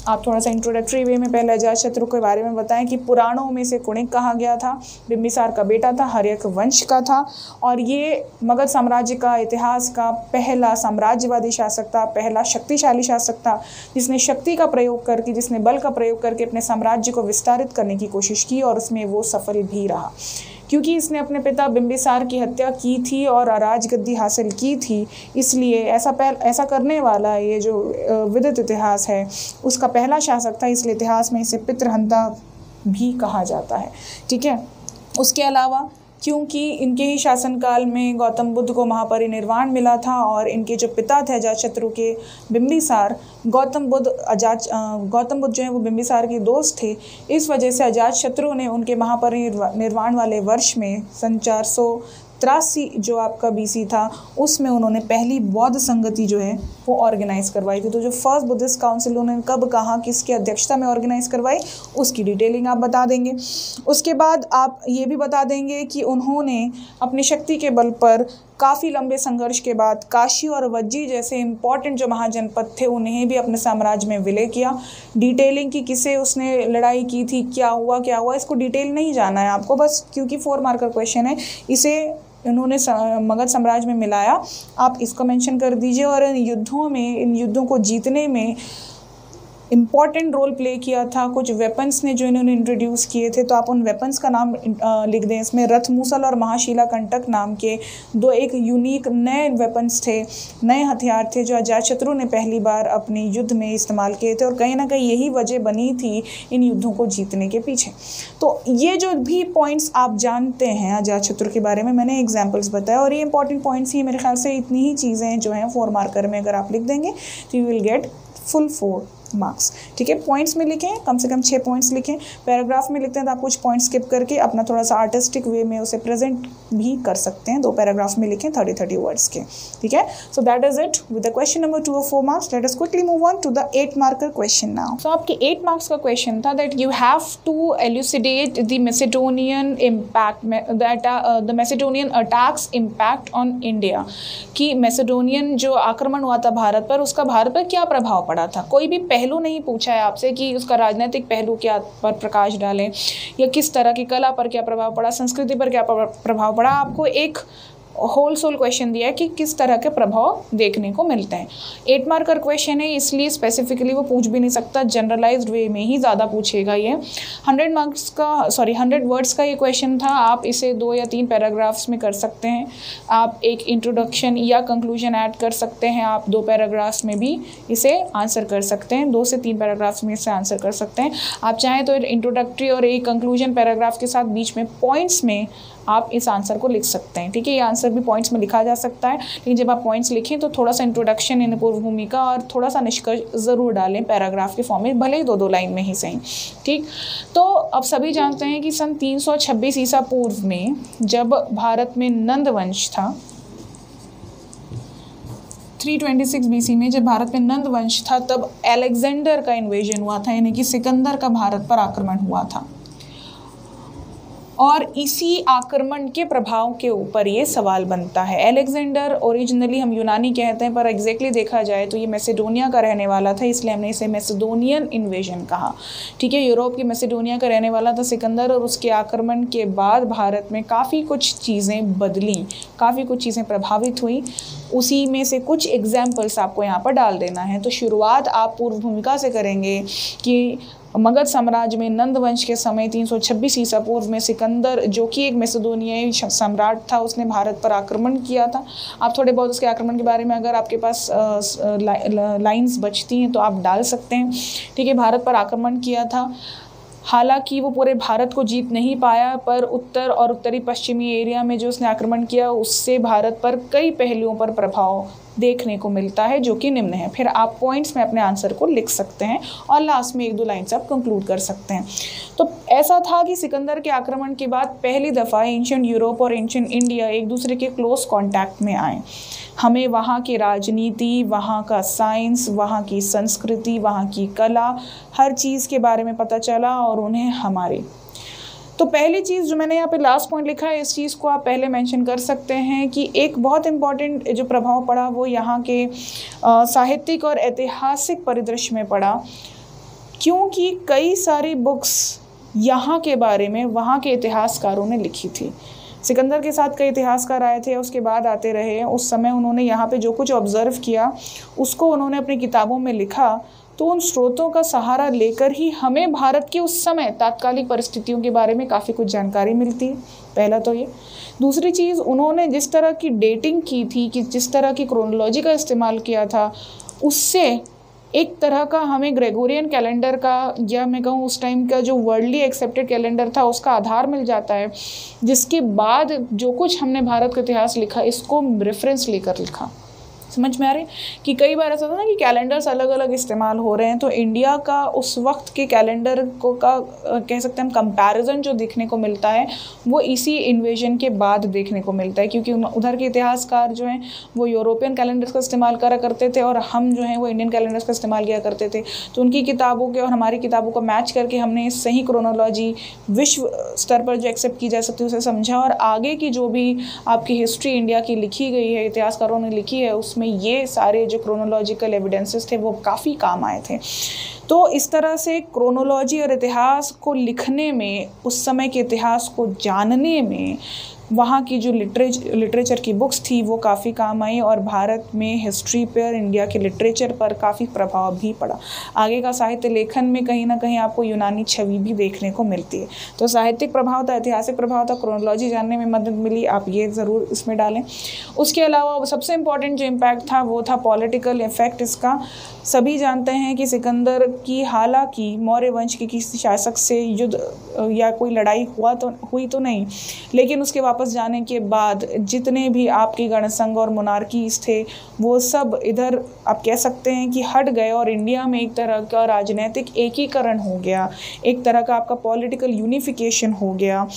आप थोड़ा सा इंट्रोडक्टरी वे में पहले अजातशत्रु के बारे में बताएं कि पुराणों में से कुणिक कहा गया था, बिंबिसार का बेटा था, हर्यक वंश का था और ये मगध साम्राज्य का इतिहास का पहला साम्राज्यवादी शासक था, पहला शक्तिशाली शासक था जिसने शक्ति का प्रयोग करके, जिसने बल का प्रयोग करके अपने साम्राज्य को विस्तारित करने की कोशिश की और उसमें वो सफल भी रहा। क्योंकि इसने अपने पिता बिंबिसार की हत्या की थी और राजगद्दी हासिल की थी, इसलिए ऐसा पहल ऐसा करने वाला ये जो विदित इतिहास है उसका पहला शासक था, इसलिए इतिहास में इसे पितृहंता भी कहा जाता है। ठीक है। उसके अलावा क्योंकि इनके ही शासनकाल में गौतम बुद्ध को महापरिनिर्वाण मिला था और इनके जो पिता थे अजातशत्रु के बिंबिसार, गौतम बुद्ध अजात गौतम बुद्ध जो है वो बिंबिसार के दोस्त थे, इस वजह से अजातशत्रु ने उनके महापरिनिर्वाण वाले वर्ष में सन चार सौ तिरासी जो आपका बीसी था उसमें उन्होंने पहली बौद्ध संगति जो है वो ऑर्गेनाइज करवाई थी। तो जो फर्स्ट बुद्धिस्ट काउंसिल उन्होंने कब कहाँ किसकी अध्यक्षता में ऑर्गेनाइज करवाई उसकी डिटेलिंग आप बता देंगे। उसके बाद आप ये भी बता देंगे कि उन्होंने अपनी शक्ति के बल पर काफ़ी लंबे संघर्ष के बाद काशी और वज्जी जैसे इंपॉर्टेंट जो महाजनपद थे उन्हें भी अपने साम्राज्य में विलय किया। डिटेलिंग की किसे उसने लड़ाई की थी, क्या हुआ क्या हुआ, इसको डिटेल नहीं जाना है आपको, बस क्योंकि फोर मार्कर क्वेश्चन है इसे उन्होंने मगध साम्राज्य में मिलाया, आप इसको मेंशन कर दीजिए। और इन युद्धों में इन युद्धों को जीतने में इम्पॉर्टेंट रोल प्ले किया था कुछ वेपन्स ने जो इन्होंने इंट्रोड्यूस किए थे, तो आप उन वेपन्स का नाम आ, लिख दें। इसमें रथमूसल और महाशिला कंटक नाम के दो एक यूनिक नए वेपन्स थे, नए हथियार थे जो अजातशत्रु ने पहली बार अपने युद्ध में इस्तेमाल किए थे और कहीं ना कहीं यही वजह बनी थी इन युद्धों को जीतने के पीछे। तो ये जो भी पॉइंट्स आप जानते हैं अजातशत्रु के बारे में, मैंने एग्जाम्पल्स बताया और ये इंपॉर्टेंट पॉइंट्स ही मेरे ख्याल से इतनी ही चीज़ें जो हैं फोर मार्कर में अगर आप लिख देंगे तो you will get full four marks. ठीक है। पॉइंट्स में लिखें, कम से कम छः पॉइंट्स लिखें। पैराग्राफ में लिखते हैं तो आप कुछ पॉइंट्स स्किप करके अपना थोड़ा सा आर्टिस्टिक वे में उसे प्रेजेंट भी कर सकते हैं। दो पैराग्राफ में लिखें थर्टी थर्टी वर्ड्स के। ठीक है। So that is it with the question number two of four marks. Let us quickly move on to the eight marker question now. So आपके एट मार्क्स का क्वेश्चन था that you have to elucidate the Macedonian impact that the Macedonian attacks impact on India, कि मैसेडोनियन जो आक्रमण हुआ था भारत पर उसका भारत पर क्या प्रभाव पड़ा था। कोई भी पहलू नहीं पूछा है आपसे कि उसका राजनीतिक पहलू क्या पर प्रकाश डालें या किस तरह की कला पर क्या प्रभाव पड़ा, संस्कृति पर क्या प्रभाव पड़ा। आपको एक होल सोल क्वेश्चन दिया है कि किस तरह के प्रभाव देखने को मिलते हैं। एट मार्कर क्वेश्चन है इसलिए स्पेसिफिकली वो पूछ भी नहीं सकता, जनरलाइज्ड वे में ही ज़्यादा पूछेगा ये। हंड्रेड मार्क्स का सॉरी हंड्रेड वर्ड्स का ये क्वेश्चन था। आप इसे दो या तीन पैराग्राफ्स में कर सकते हैं। आप एक इंट्रोडक्शन या कंक्लूजन ऐड कर सकते हैं। आप दो पैराग्राफ्स में भी इसे आंसर कर सकते हैं, दो से तीन पैराग्राफ्स में इसे आंसर कर सकते हैं। आप चाहें तो इंट्रोडक्टरी और एक कंक्लूजन पैराग्राफ के साथ बीच में पॉइंट्स में आप इस आंसर को लिख सकते हैं। ठीक है। ये आंसर भी पॉइंट्स में लिखा जा सकता है, लेकिन जब आप पॉइंट्स लिखें तो थोड़ा सा इंट्रोडक्शन इन पूर्व भूमिका और थोड़ा सा निष्कर्ष ज़रूर डालें पैराग्राफ के फॉर्म में, भले ही दो दो लाइन में ही सही। ठीक। तो अब सभी जानते हैं कि सन तीन सौ छब्बीस ईसा पूर्व में जब भारत में नंद वंश था, तीन सौ छब्बीस बीसी में जब भारत में नंद वंश था, तब अलेक्जेंडर का इन्वेजन हुआ था, यानी कि सिकंदर का भारत पर आक्रमण हुआ था। और इसी आक्रमण के प्रभाव के ऊपर ये सवाल बनता है। अलेक्जेंडर ओरिजिनली हम यूनानी कहते हैं, पर एग्जैक्टली देखा जाए तो ये मैसेडोनिया का रहने वाला था, इसलिए हमने इसे मैसेडोनियन इन्वेजन कहा। ठीक है। यूरोप की मैसेडोनिया का रहने वाला था सिकंदर, और उसके आक्रमण के बाद भारत में काफ़ी कुछ चीज़ें बदली, काफ़ी कुछ चीज़ें प्रभावित हुई। उसी में से कुछ एग्जाम्पल्स आपको यहाँ पर डाल देना है। तो शुरुआत आप पूर्व भूमिका से करेंगे कि मगध साम्राज्य में नंद वंश के समय तीन सौ छब्बीस ईसा पूर्व में सिकंदर, जो कि एक मैसेडोनियाई सम्राट था, उसने भारत पर आक्रमण किया था। आप थोड़े बहुत उसके आक्रमण के बारे में अगर आपके पास लाइंस बचती हैं तो आप डाल सकते हैं। ठीक है। भारत पर आक्रमण किया था, हालांकि वो पूरे भारत को जीत नहीं पाया, पर उत्तर और उत्तरी पश्चिमी एरिया में जो उसने आक्रमण किया उससे भारत पर कई पहलुओं पर प्रभाव देखने को मिलता है, जो कि निम्न है। फिर आप पॉइंट्स में अपने आंसर को लिख सकते हैं और लास्ट में एक दो लाइन से आप कंक्लूड कर सकते हैं। तो ऐसा था कि सिकंदर के आक्रमण के बाद पहली दफ़ा एंशिएंट यूरोप और एंशिएंट इंडिया एक दूसरे के क्लोज कांटेक्ट में आए। हमें वहाँ की राजनीति, वहाँ का साइंस, वहाँ की संस्कृति, वहाँ की कला, हर चीज़ के बारे में पता चला और उन्हें हमारी। तो पहली चीज़ जो मैंने यहाँ पे लास्ट पॉइंट लिखा है, इस चीज़ को आप पहले मेंशन कर सकते हैं कि एक बहुत इम्पॉर्टेंट जो प्रभाव पड़ा वो यहाँ के साहित्यिक और ऐतिहासिक परिदृश्य में पड़ा। क्योंकि कई सारी बुक्स यहाँ के बारे में वहाँ के इतिहासकारों ने लिखी थी। सिकंदर के साथ कई इतिहासकार आए थे, उसके बाद आते रहे। उस समय उन्होंने यहाँ पे जो कुछ ऑब्ज़र्व किया उसको उन्होंने अपनी किताबों में लिखा। तो उन स्रोतों का सहारा लेकर ही हमें भारत की उस समय तात्कालिक परिस्थितियों के बारे में काफ़ी कुछ जानकारी मिलती है। पहला तो ये। दूसरी चीज़, उन्होंने जिस तरह की डेटिंग की थी, कि जिस तरह की क्रोनोलॉजी का इस्तेमाल किया था, उससे एक तरह का हमें ग्रेगोरियन कैलेंडर का, या मैं कहूँ उस टाइम का जो वर्ल्डली एक्सेप्टेड कैलेंडर था, उसका आधार मिल जाता है, जिसके बाद जो कुछ हमने भारत का इतिहास लिखा इसको रेफरेंस लेकर लिखा। समझ में आ रही कि कई बार ऐसा होता ना कि कैलेंडर्स अलग अलग इस्तेमाल हो रहे हैं, तो इंडिया का उस वक्त के कैलेंडर को का कह सकते हैं हम कंपैरिजन जो देखने को मिलता है वो इसी इन्वेजन के बाद देखने को मिलता है, क्योंकि उधर के इतिहासकार जो हैं वो यूरोपियन कैलेंडर्स का इस्तेमाल करा करते थे और हम जो हैं वो इंडियन कैलेंडर्स का इस्तेमाल किया करते थे। तो उनकी किताबों के और हमारी किताबों को मैच करके हमने सही क्रोनोलॉजी विश्व स्तर पर जो एक्सेप्ट की जा सकती है उसे समझा, और आगे की जो भी आपकी हिस्ट्री इंडिया की लिखी गई है, इतिहासकारों ने लिखी है, उसमें ये सारे जो क्रोनोलॉजिकल एविडेंसेस थे वो काफ़ी काम आए थे। तो इस तरह से क्रोनोलॉजी और इतिहास को लिखने में, उस समय के इतिहास को जानने में वहाँ की जो लिटरेचर लिटरेचर की बुक्स थी वो काफ़ी काम आई, और भारत में हिस्ट्री पर, इंडिया के लिटरेचर पर काफ़ी प्रभाव भी पड़ा। आगे का साहित्य लेखन में कहीं ना कहीं आपको यूनानी छवि भी देखने को मिलती है। तो साहित्यिक प्रभाव था, ऐतिहासिक प्रभाव था, क्रोनोलॉजी जानने में मदद मिली, आप ये ज़रूर इसमें डालें। उसके अलावा सबसे इम्पॉर्टेंट जो इम्पैक्ट था वो था पॉलिटिकल इफेक्ट इसका। सभी जानते हैं कि सिकंदर की, हालांकि मौर्य वंश के किसी शासक से युद्ध या कोई लड़ाई हुआ तो हुई तो नहीं, लेकिन उसके वापस जाने के बाद जितने भी आपके गणसंघ और मोनार्कीज थे वो सब इधर आप कह सकते हैं कि हट गए, और इंडिया में एक तरह का राजनीतिक एकीकरण हो गया, एक तरह का आपका पॉलिटिकल यूनिफिकेशन हो गया,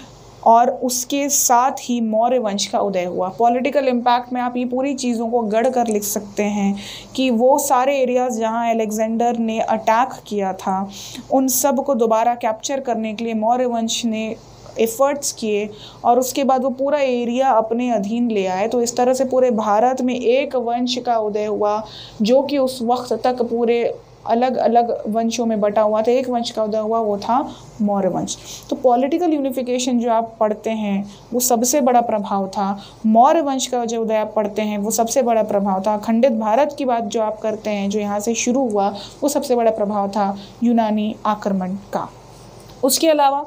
और उसके साथ ही मौर्य वंश का उदय हुआ। पॉलिटिकल इम्पैक्ट में आप ये पूरी चीज़ों को गढ़ कर लिख सकते हैं कि वो सारे एरियाज़ जहाँ अलेक्जेंडर ने अटैक किया था उन सब को दोबारा कैप्चर करने के लिए मौर्य वंश ने एफ़र्ट्स किए, और उसके बाद वो पूरा एरिया अपने अधीन ले आए। तो इस तरह से पूरे भारत में एक वंश का उदय हुआ जो कि उस वक्त तक पूरे अलग अलग वंशों में बटा हुआ था। एक वंश का उदय हुआ, वो था मौर्य वंश। तो पॉलिटिकल यूनिफिकेशन जो आप पढ़ते हैं वो सबसे बड़ा प्रभाव था। मौर्य वंश का जो उदय आप पढ़ते हैं वो सबसे बड़ा प्रभाव था। खंडित भारत की बात जो आप करते हैं, जो यहाँ से शुरू हुआ, वो सबसे बड़ा प्रभाव था यूनानी आक्रमण का। उसके अलावा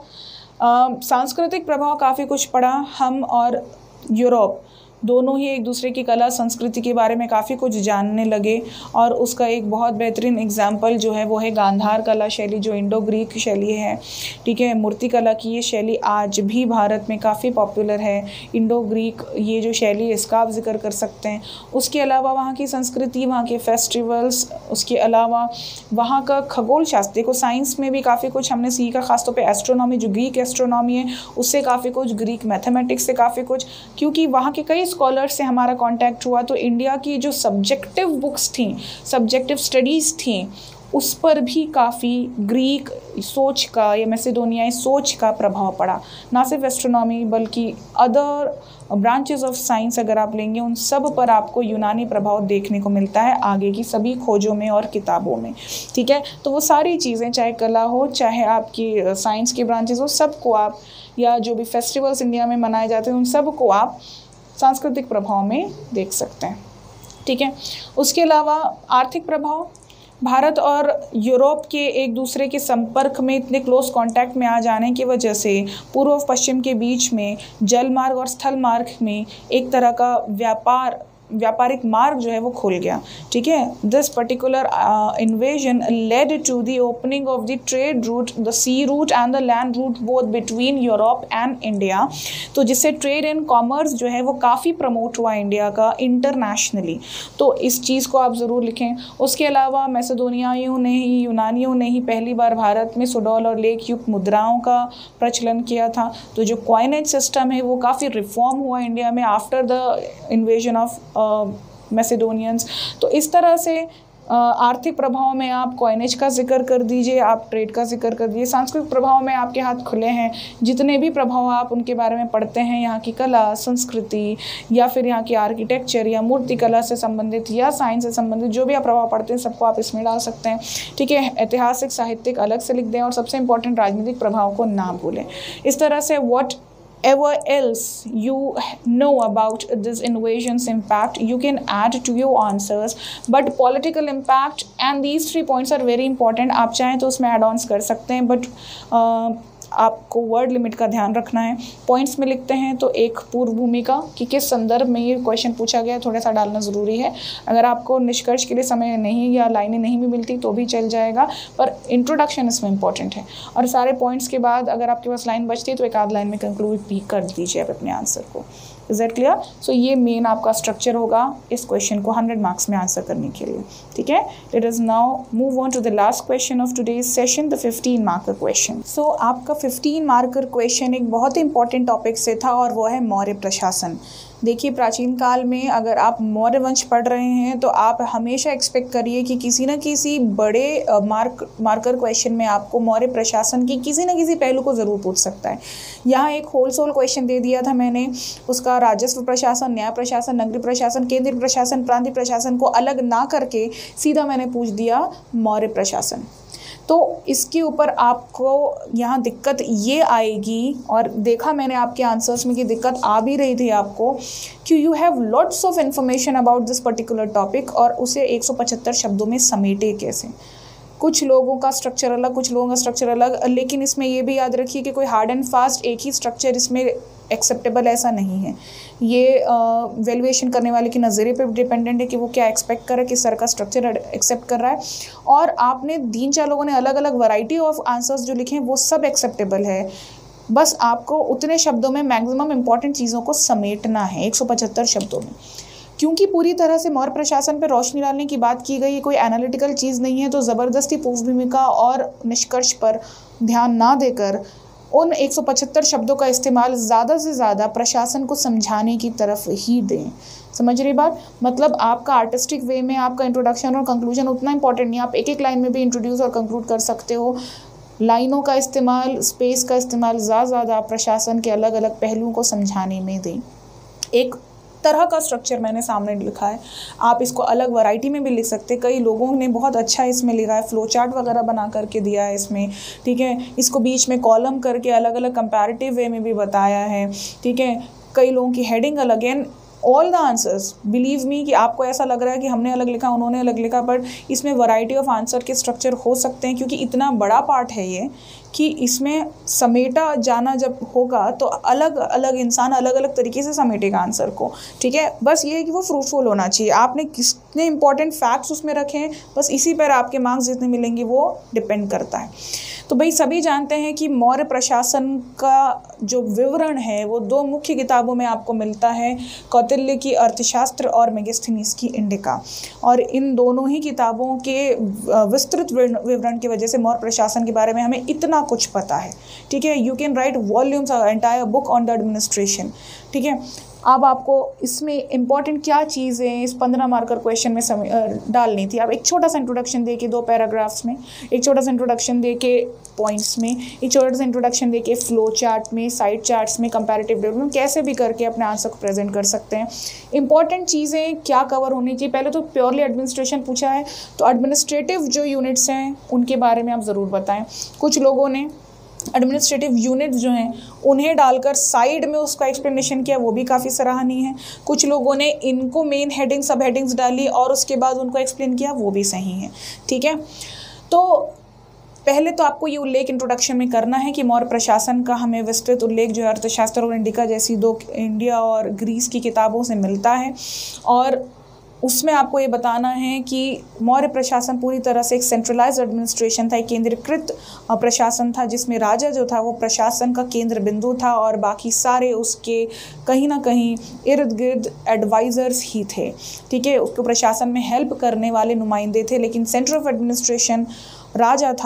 सांस्कृतिक प्रभाव काफ़ी कुछ पड़ा। हम और यूरोप दोनों ही एक दूसरे की कला संस्कृति के बारे में काफ़ी कुछ जानने लगे, और उसका एक बहुत बेहतरीन एग्जाम्पल जो है वो है गांधार कला शैली, जो इंडो ग्रीक शैली है। ठीक है, मूर्ति कला की ये शैली आज भी भारत में काफ़ी पॉपुलर है। इंडो ग्रीक ये जो शैली है इसका आप जिक्र कर सकते हैं। उसके अलावा वहाँ की संस्कृति, वहाँ के फेस्टिवल्स, उसके अलावा वहाँ का खगोल शास्त्र को, साइंस में भी काफ़ी कुछ हमने सीखा, खासतौर पर एस्ट्रोनॉमी, जो ग्रीक एस्ट्रोनॉमी है उससे काफ़ी कुछ, ग्रीक मैथमेटिक्स से काफ़ी कुछ, क्योंकि वहाँ के कई स्कॉलर्स से हमारा कांटेक्ट हुआ। तो इंडिया की जो सब्जेक्टिव बुक्स थी, सब्जेक्टिव स्टडीज़ थी, उस पर भी काफ़ी ग्रीक सोच का या मैसेडोनियाई सोच का प्रभाव पड़ा। ना सिर्फ एस्ट्रोनॉमी बल्कि अदर ब्रांचेस ऑफ साइंस अगर आप लेंगे, उन सब पर आपको यूनानी प्रभाव देखने को मिलता है आगे की सभी खोजों में और किताबों में। ठीक है, तो वो सारी चीज़ें, चाहे कला हो, चाहे आपकी साइंस की ब्रांचेस हो, सबको आप, या जो भी फेस्टिवल्स इंडिया में मनाए जाते हैं उन सब को आप सांस्कृतिक प्रभाव में देख सकते हैं। ठीक है, उसके अलावा आर्थिक प्रभाव, भारत और यूरोप के एक दूसरे के संपर्क में, इतने क्लोज कांटेक्ट में आ जाने की वजह से पूर्व और पश्चिम के बीच में जल मार्ग और स्थल मार्ग में एक तरह का व्यापार व्यापारिक मार्ग जो है वो खुल गया। ठीक है, this particular invasion led to the opening of the trade route, the sea route and the land route both between Europe and India. तो जिससे ट्रेड एंड कॉमर्स जो है वो काफ़ी प्रमोट हुआ इंडिया का इंटरनेशनली। तो इस चीज़ को आप ज़रूर लिखें। उसके अलावा मैसेडोनियाइयों ने ही, यूनानियों ने ही पहली बार भारत में सुडोल और लेक युक्त मुद्राओं का प्रचलन किया था। तो जो कॉइनेज सिस्टम है वो काफ़ी रिफॉर्म हुआ इंडिया में after the invasion of Macedonians. तो इस तरह से आर्थिक प्रभाव में आप कॉइनेज का जिक्र कर दीजिए, आप ट्रेड का जिक्र कर दीजिए। सांस्कृतिक प्रभाव में आपके हाथ खुले हैं, जितने भी प्रभाव आप उनके बारे में पढ़ते हैं, यहाँ की कला संस्कृति या फिर यहाँ की आर्किटेक्चर या मूर्ति कला से संबंधित या साइंस से संबंधित जो भी आप प्रभाव पढ़ते हैं सबको आप इसमें डाल सकते हैं। ठीक है, ऐतिहासिक साहित्यिक अलग से लिख दें और सबसे इंपॉर्टेंट राजनीतिक प्रभाव को ना भूलें। इस तरह से what ever else you know about this invasion's impact you can add to your answers, but political impact and these three points are very important। आप चाहें तो उसमें add ons कर सकते हैं, बट uh, आपको वर्ड लिमिट का ध्यान रखना है। पॉइंट्स में लिखते हैं तो एक पूर्व भूमिका कि किस संदर्भ में ये क्वेश्चन पूछा गया थोड़ा सा डालना ज़रूरी है। अगर आपको निष्कर्ष के लिए समय नहीं या लाइनें नहीं भी मिलती तो भी चल जाएगा, पर इंट्रोडक्शन इसमें इंपॉर्टेंट है। और सारे पॉइंट्स के बाद अगर आपके पास लाइन बचती है तो एक आध लाइन में कंक्लूड भी कर दीजिए आप अपने आंसर को। Is that clear? सो ये मेन आपका स्ट्रक्चर होगा इस क्वेश्चन को हंड्रेड मार्क्स में आंसर करने के लिए। ठीक है, let us now move on to the last question of today's session, the fifteen marker question. So आपका फिफ्टीन मार्कर क्वेश्चन एक बहुत ही इंपॉर्टेंट टॉपिक से था और वो है मौर्य प्रशासन। देखिए, प्राचीन काल में अगर आप मौर्य वंश पढ़ रहे हैं तो आप हमेशा एक्सपेक्ट करिए कि किसी न किसी बड़े मार्क मार्कर क्वेश्चन में आपको मौर्य प्रशासन की किसी न किसी पहलू को ज़रूर पूछ सकता है। यहाँ एक होल सोल क्वेश्चन दे दिया था मैंने, उसका राजस्व प्रशासन, न्याय प्रशासन, नगरीय प्रशासन, केंद्रीय प्रशासन, प्रांतीय प्रशासन को अलग ना करके सीधा मैंने पूछ दिया मौर्य प्रशासन। तो इसके ऊपर आपको यहाँ दिक्कत ये आएगी, और देखा मैंने आपके आंसर्स में कि दिक्कत आ भी रही थी आपको, कि you have lots of information about this particular topic और उसे एक सौ पचहत्तर शब्दों में समेटे कैसे। कुछ लोगों का स्ट्रक्चर अलग, कुछ लोगों का स्ट्रक्चर अलग, लेकिन इसमें ये भी याद रखिए कि कोई हार्ड एंड फास्ट एक ही स्ट्रक्चर इसमें एक्सेप्टेबल ऐसा नहीं है। ये वैल्यूएशन करने वाले की नज़रिए पे डिपेंडेंट है कि वो क्या एक्सपेक्ट कर रहा है, किस तरह का स्ट्रक्चर एक्सेप्ट कर रहा है। और आपने तीन चार लोगों ने अलग अलग वैरायटी ऑफ आंसर्स जो लिखे हैं वो सब एक्सेप्टेबल है, बस आपको उतने शब्दों में मैक्सिमम इंपॉर्टेंट चीज़ों को समेटना है एक सौ पचहत्तर शब्दों में। क्योंकि पूरी तरह से मौर्य प्रशासन पर रोशनी डालने की बात की गई, कोई एनालिटिकल चीज़ नहीं है, तो ज़बरदस्ती पूर्व भूमिका और निष्कर्ष पर ध्यान ना देकर उन एक सौ पचहत्तर शब्दों का इस्तेमाल ज़्यादा से ज़्यादा प्रशासन को समझाने की तरफ ही दें। समझ रही बात? मतलब आपका आर्टिस्टिक वे में आपका इंट्रोडक्शन और कंक्लूजन उतना इंपॉर्टेंट नहीं, आप एक एक लाइन में भी इंट्रोड्यूस और कंक्लूड कर सकते हो। लाइनों का इस्तेमाल, स्पेस का इस्तेमाल ज़्यादा ज़्यादा प्रशासन के अलग अलग पहलुओं को समझाने में दें। एक तरह का स्ट्रक्चर मैंने सामने लिखा है, आप इसको अलग वैरायटी में भी लिख सकते हैं। कई लोगों ने बहुत अच्छा इसमें लिखा है, फ्लो चार्ट वगैरह बना करके दिया है इसमें। ठीक है, इसको बीच में कॉलम करके अलग अलग कंपैरेटिव वे में भी बताया है। ठीक है, कई लोगों की हेडिंग अलग है। All the answers, believe me कि आपको ऐसा लग रहा है कि हमने अलग लिखा, उन्होंने अलग लिखा, बट इसमें वैरायटी ऑफ आंसर के स्ट्रक्चर हो सकते हैं, क्योंकि इतना बड़ा पार्ट है ये कि इसमें समेटा जाना जब होगा तो अलग अलग इंसान अलग अलग तरीके से समेटेगा आंसर को। ठीक है, बस ये है कि वो फ्रूटफुल होना चाहिए। आपने कितने इंपॉर्टेंट फैक्ट्स उसमें रखे हैं, बस इसी पर आपके मार्क्स जितने मिलेंगे वो डिपेंड करता है। तो भाई सभी जानते हैं कि मौर्य प्रशासन का जो विवरण है वो दो मुख्य किताबों में आपको मिलता है, कौटिल्य की अर्थशास्त्र और मेगास्थनीज की इंडिका। और इन दोनों ही किताबों के विस्तृत विवरण की वजह से मौर्य प्रशासन के बारे में हमें इतना कुछ पता है। ठीक है, you can write volumes entire book on the administration. ठीक है, अब आपको इसमें इंपॉर्टेंट क्या चीज़ें इस पंद्रह मार्कर क्वेश्चन में डालनी थी। आप एक छोटा सा इंट्रोडक्शन दे के दो पैराग्राफ्स में, एक छोटा सा इंट्रोडक्शन दे के पॉइंट्स में, एक छोटा सा इंट्रोडक्शन दे के फ्लो चार्ट में, साइड चार्ट्स में, कंपैरेटिव डेवलपमेंट, कैसे भी करके अपने आंसर को प्रेजेंट कर सकते हैं। इंपॉर्टेंट चीज़ें क्या कवर होनी चाहिए, पहले तो प्योरली एडमिनिस्ट्रेशन पूछा है तो एडमिनिस्ट्रेटिव जो यूनिट्स हैं उनके बारे में आप ज़रूर बताएँ। कुछ लोगों ने एडमिनिस्ट्रेटिव यूनिट्स जो हैं उन्हें डालकर साइड में उसका एक्सप्लेनेशन किया, वो भी काफ़ी सराहनीय है। कुछ लोगों ने इनको मेन हेडिंग सब हेडिंग्स डाली और उसके बाद उनको एक्सप्लेन किया, वो भी सही है। ठीक है, तो पहले तो आपको ये उल्लेख इंट्रोडक्शन में करना है कि मौर्य प्रशासन का हमें विस्तृत उल्लेख जो है अर्थशास्त्र और इंडिका जैसी दो इंडिया और ग्रीस की किताबों से मिलता है, और उसमें आपको ये बताना है कि मौर्य प्रशासन पूरी तरह से एक सेंट्रलाइज्ड एडमिनिस्ट्रेशन था, एक केंद्रीकृत प्रशासन था, जिसमें राजा जो था वो प्रशासन का केंद्र बिंदु था और बाकी सारे उसके कहीं ना कहीं इर्द गिर्द एडवाइज़र्स ही थे। ठीक है, उसको प्रशासन में हेल्प करने वाले नुमाइंदे थे, लेकिन सेंटर ऑफ एडमिनिस्ट्रेशन राजा था,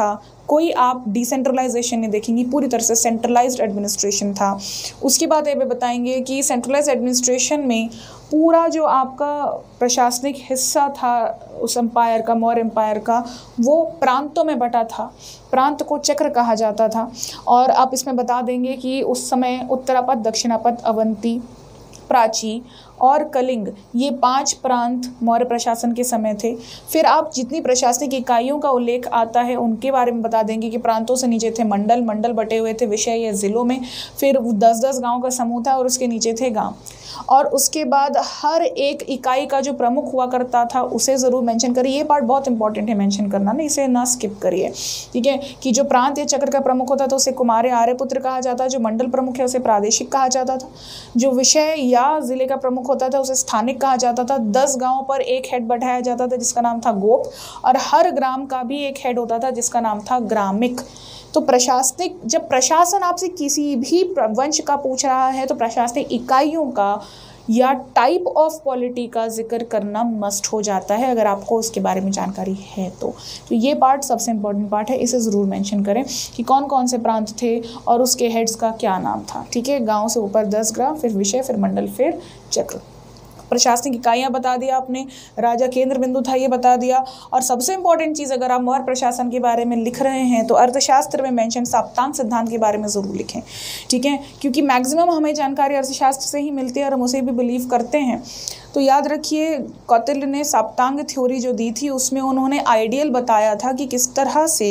कोई आप डिसेंट्रलाइजेशन नहीं देखेंगी, पूरी तरह से सेंट्रलाइज्ड एडमिनिस्ट्रेशन था। उसके बाद ये बताएंगे कि सेंट्रलाइज्ड एडमिनिस्ट्रेशन में पूरा जो आपका प्रशासनिक हिस्सा था उस एम्पायर का, मौर्य एम्पायर का, वो प्रांतों में बटा था। प्रांत को चक्र कहा जाता था। और आप इसमें बता देंगे कि उस समय उत्तरापद, दक्षिणापद, अवंती, प्राची और कलिंग, ये पांच प्रांत मौर्य प्रशासन के समय थे। फिर आप जितनी प्रशासनिक इकाइयों का उल्लेख आता है उनके बारे में बता देंगे कि प्रांतों से नीचे थे मंडल, मंडल बटे हुए थे विषय या जिलों में। फिर दस दस गाँव का समूह था और उसके नीचे थे गाँव। और उसके बाद हर एक इकाई का जो प्रमुख हुआ करता था उसे ज़रूर मेंशन करिए। ये पार्ट बहुत इंपॉर्टेंट है मेंशन करना, ना इसे ना स्किप करिए, ठीक है। कि जो प्रांत या चक्र का प्रमुख होता था उसे कुमार या आर्यपुत्र कहा जाता है। जो मंडल प्रमुख है उसे प्रादेशिक कहा जाता था। जो विषय या जिले का प्रमुख होता था उसे स्थानिक कहा जाता था। दस गाँव पर एक हेड बैठाया जाता था जिसका नाम था गोप, और हर ग्राम का भी एक हेड होता था जिसका नाम था ग्रामिक। तो प्रशासनिक, जब प्रशासन आपसे किसी भी वंश का पूछ रहा है तो प्रशासनिक इकाइयों का या टाइप ऑफ पॉलिटी का जिक्र करना मस्ट हो जाता है, अगर आपको उसके बारे में जानकारी है तो। तो ये पार्ट सबसे इम्पोर्टेंट पार्ट है, इसे ज़रूर मेंशन करें कि कौन कौन से प्रांत थे और उसके हेड्स का क्या नाम था, ठीक है। गांव से ऊपर दस ग्राम, फिर विषय, फिर मंडल, फिर चक्र। प्रशासनिक इकाइयाँ बता दिया आपने, राजा केंद्र बिंदु था ये बता दिया। और सबसे इंपॉर्टेंट चीज़, अगर आप मौर्य प्रशासन के बारे में लिख रहे हैं तो अर्थशास्त्र में मेंशन साप्तांग सिद्धांत के बारे में ज़रूर लिखें, ठीक है, क्योंकि मैक्सिमम हमें जानकारी अर्थशास्त्र से ही मिलती है और हम उसे भी बिलीव करते हैं। तो याद रखिए, कौटिल्य ने साप्तांग थ्योरी जो दी थी उसमें उन्होंने आइडियल बताया था कि किस तरह से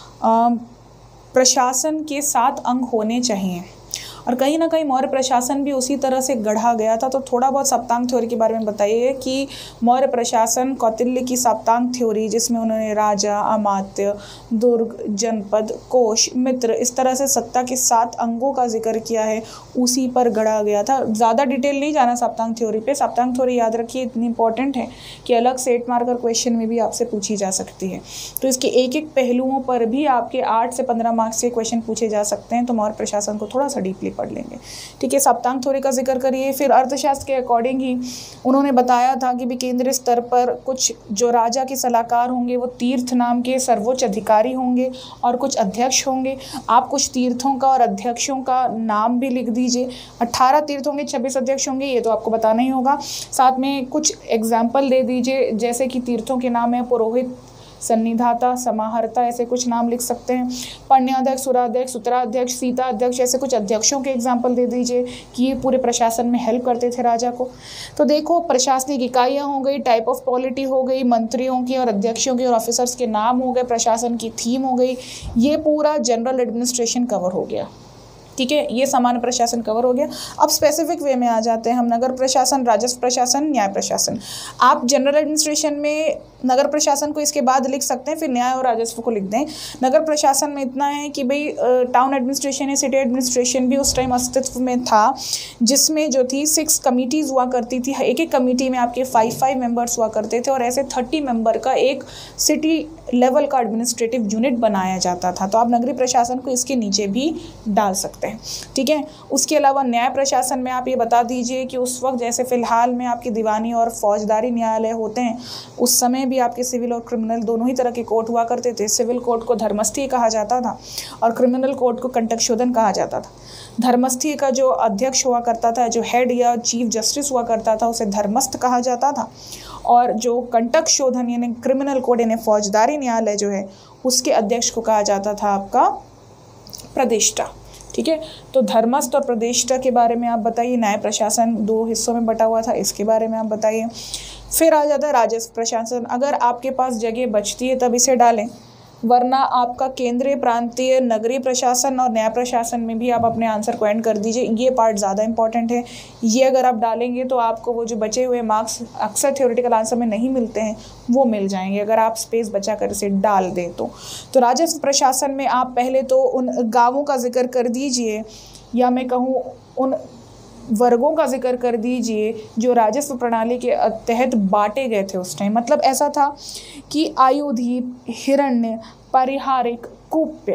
प्रशासन के सात अंग होने चाहिए, और कहीं ना कहीं मौर्य प्रशासन भी उसी तरह से गढ़ा गया था। तो थोड़ा बहुत साप्तांग थ्योरी के बारे में बताइए कि मौर्य प्रशासन, कौटिल्य की साप्तांग थ्योरी जिसमें उन्होंने राजा, अमात्य, दुर्ग, जनपद, कोश, मित्र, इस तरह से सत्ता के सात अंगों का जिक्र किया है, उसी पर गढ़ा गया था। ज़्यादा डिटेल नहीं जाना साप्तांग थ्योरी पे। साप्तांग थ्योरी याद रखिए इतनी इंपॉर्टेंट है कि अलग से एट मार्कर क्वेश्चन में भी आपसे पूछी जा सकती है। तो इसके एक एक पहलुओं पर भी आपके आठ से पंद्रह मार्क्स के क्वेश्चन पूछे जा सकते हैं। तो मौर्य प्रशासन को थोड़ा सा डीपली पढ़ लेंगे, ठीक है। साप्तांग थ्योरी का जिक्र करिए। फिर अर्थशास्त्र के अकॉर्डिंग ही उन्होंने बताया था कि भी केंद्रीय स्तर पर कुछ जो राजा के सलाहकार होंगे वो तीर्थ नाम के सर्वोच्च अधिकारी होंगे और कुछ अध्यक्ष होंगे। आप कुछ तीर्थों का और अध्यक्षों का नाम भी लिख दीजिए। अट्ठारह तीर्थ होंगे, छब्बीस अध्यक्ष होंगे, ये तो आपको बताना ही होगा। साथ में कुछ एग्जाम्पल दे दीजिए, जैसे कि तीर्थों के नाम है पुरोहित, सन्निधाता, समाहर्ता, ऐसे कुछ नाम लिख सकते हैं। पण्याध्यक्ष, सुराध्यक्ष, उत्तराध्यक्ष, सीता अध्यक्ष, ऐसे कुछ अध्यक्षों के एग्जाम्पल दे दीजिए कि ये पूरे प्रशासन में हेल्प करते थे राजा को। तो देखो, प्रशासनिक इकाइयाँ हो गई, टाइप ऑफ पॉलिटी हो गई, मंत्रियों की और अध्यक्षों की और ऑफिसर्स के नाम हो गए, प्रशासन की थीम हो गई, ये पूरा जनरल एडमिनिस्ट्रेशन कवर हो गया, ठीक है। ये सामान्य प्रशासन कवर हो गया। अब स्पेसिफिक वे में आ जाते हैं हम, नगर प्रशासन, राजस्व प्रशासन, न्याय प्रशासन। आप जनरल एडमिनिस्ट्रेशन में नगर प्रशासन को इसके बाद लिख सकते हैं, फिर न्याय और राजस्व को लिख दें। नगर प्रशासन में इतना है कि भाई टाउन एडमिनिस्ट्रेशन या सिटी एडमिनिस्ट्रेशन भी उस टाइम अस्तित्व में था, जिसमें जो थी सिक्स कमिटीज़ हुआ करती थी। एक एक कमिटी में आपके फाइव फाइव मेंबर्स हुआ करते थे और ऐसे थर्टी मेंबर का एक सिटी लेवल का एडमिनिस्ट्रेटिव यूनिट बनाया जाता था। तो आप नगरीय प्रशासन को इसके नीचे भी डाल सकते हैं, ठीक है। उसके अलावा न्याय प्रशासन में आप ये बता दीजिए कि उस वक्त जैसे फ़िलहाल में आपके दीवानी और फौजदारी न्यायालय होते हैं, उस समय भी आपके सिविल और क्रिमिनल दोनों ही तरह के कोर्ट हुआ करते थे। सिविल कोर्ट को धर्मस्थी कहा जाता था और क्रिमिनल कोर्ट को कंटकशोधन कहा जाता था। धर्मस्थी का जो अध्यक्ष हुआ करता था, जो हेड या चीफ जस्टिस हुआ करता था, उसे धर्मस्थ कहा जाता था। और जो कंटक शोधन यानी क्रिमिनल कोड यानी फौजदारी न्यायालय जो है, उसके अध्यक्ष को कहा जाता था आपका प्रदेष्टा, ठीक है। तो धर्मस्थ और प्रदेष्टा के बारे में आप बताइए। न्याय प्रशासन दो हिस्सों में बटा हुआ था, इसके बारे में आप बताइए। फिर आ जाता है राजस्व प्रशासन। अगर आपके पास जगह बचती है तब इसे डालें, वरना आपका केंद्रीय, प्रांतीय, नगरीय प्रशासन और न्याय प्रशासन में भी आप अपने आंसर को एंड कर दीजिए। ये पार्ट ज़्यादा इंपॉर्टेंट है। ये अगर आप डालेंगे तो आपको वो जो बचे हुए मार्क्स अक्सर थ्योरेटिकल आंसर में नहीं मिलते हैं वो मिल जाएंगे, अगर आप स्पेस बचा कर इसे डाल दें तो। तो राजस्व प्रशासन में आप पहले तो उन गाँवों का जिक्र कर दीजिए, या मैं कहूँ उन वर्गों का जिक्र कर दीजिए जो राजस्व प्रणाली के तहत बांटे गए थे उस टाइम। मतलब ऐसा था कि आयुधीप, हिरण्य, परिहारिक, कुप्य,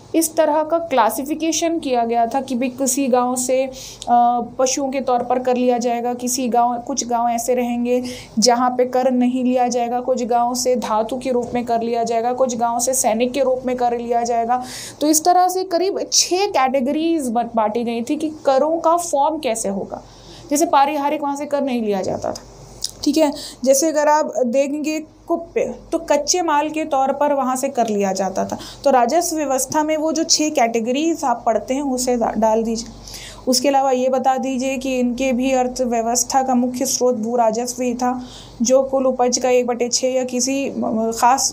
इस तरह का क्लासिफिकेशन किया गया था कि भाई किसी गांव से पशुओं के तौर पर कर लिया जाएगा, किसी गांव कुछ गांव ऐसे रहेंगे जहां पे कर नहीं लिया जाएगा, कुछ गांव से धातु के रूप में कर लिया जाएगा, कुछ गांव से सैनिक के रूप में कर लिया जाएगा। तो इस तरह से करीब छः कैटेगरीज बांटी गई थी कि करों का फॉर्म कैसे होगा। जैसे पारिवारिक वहाँ से कर नहीं लिया जाता था, ठीक है। जैसे अगर आप देखेंगे कुप्पे तो कच्चे माल के तौर पर वहाँ से कर लिया जाता था। तो राजस्व व्यवस्था में वो जो छः कैटेगरीज आप पढ़ते हैं उसे डाल दीजिए। उसके अलावा ये बता दीजिए कि इनके भी अर्थव्यवस्था का मुख्य स्रोत भू राजस्व ही था, जो कुल उपज का एक बटे छः या किसी खास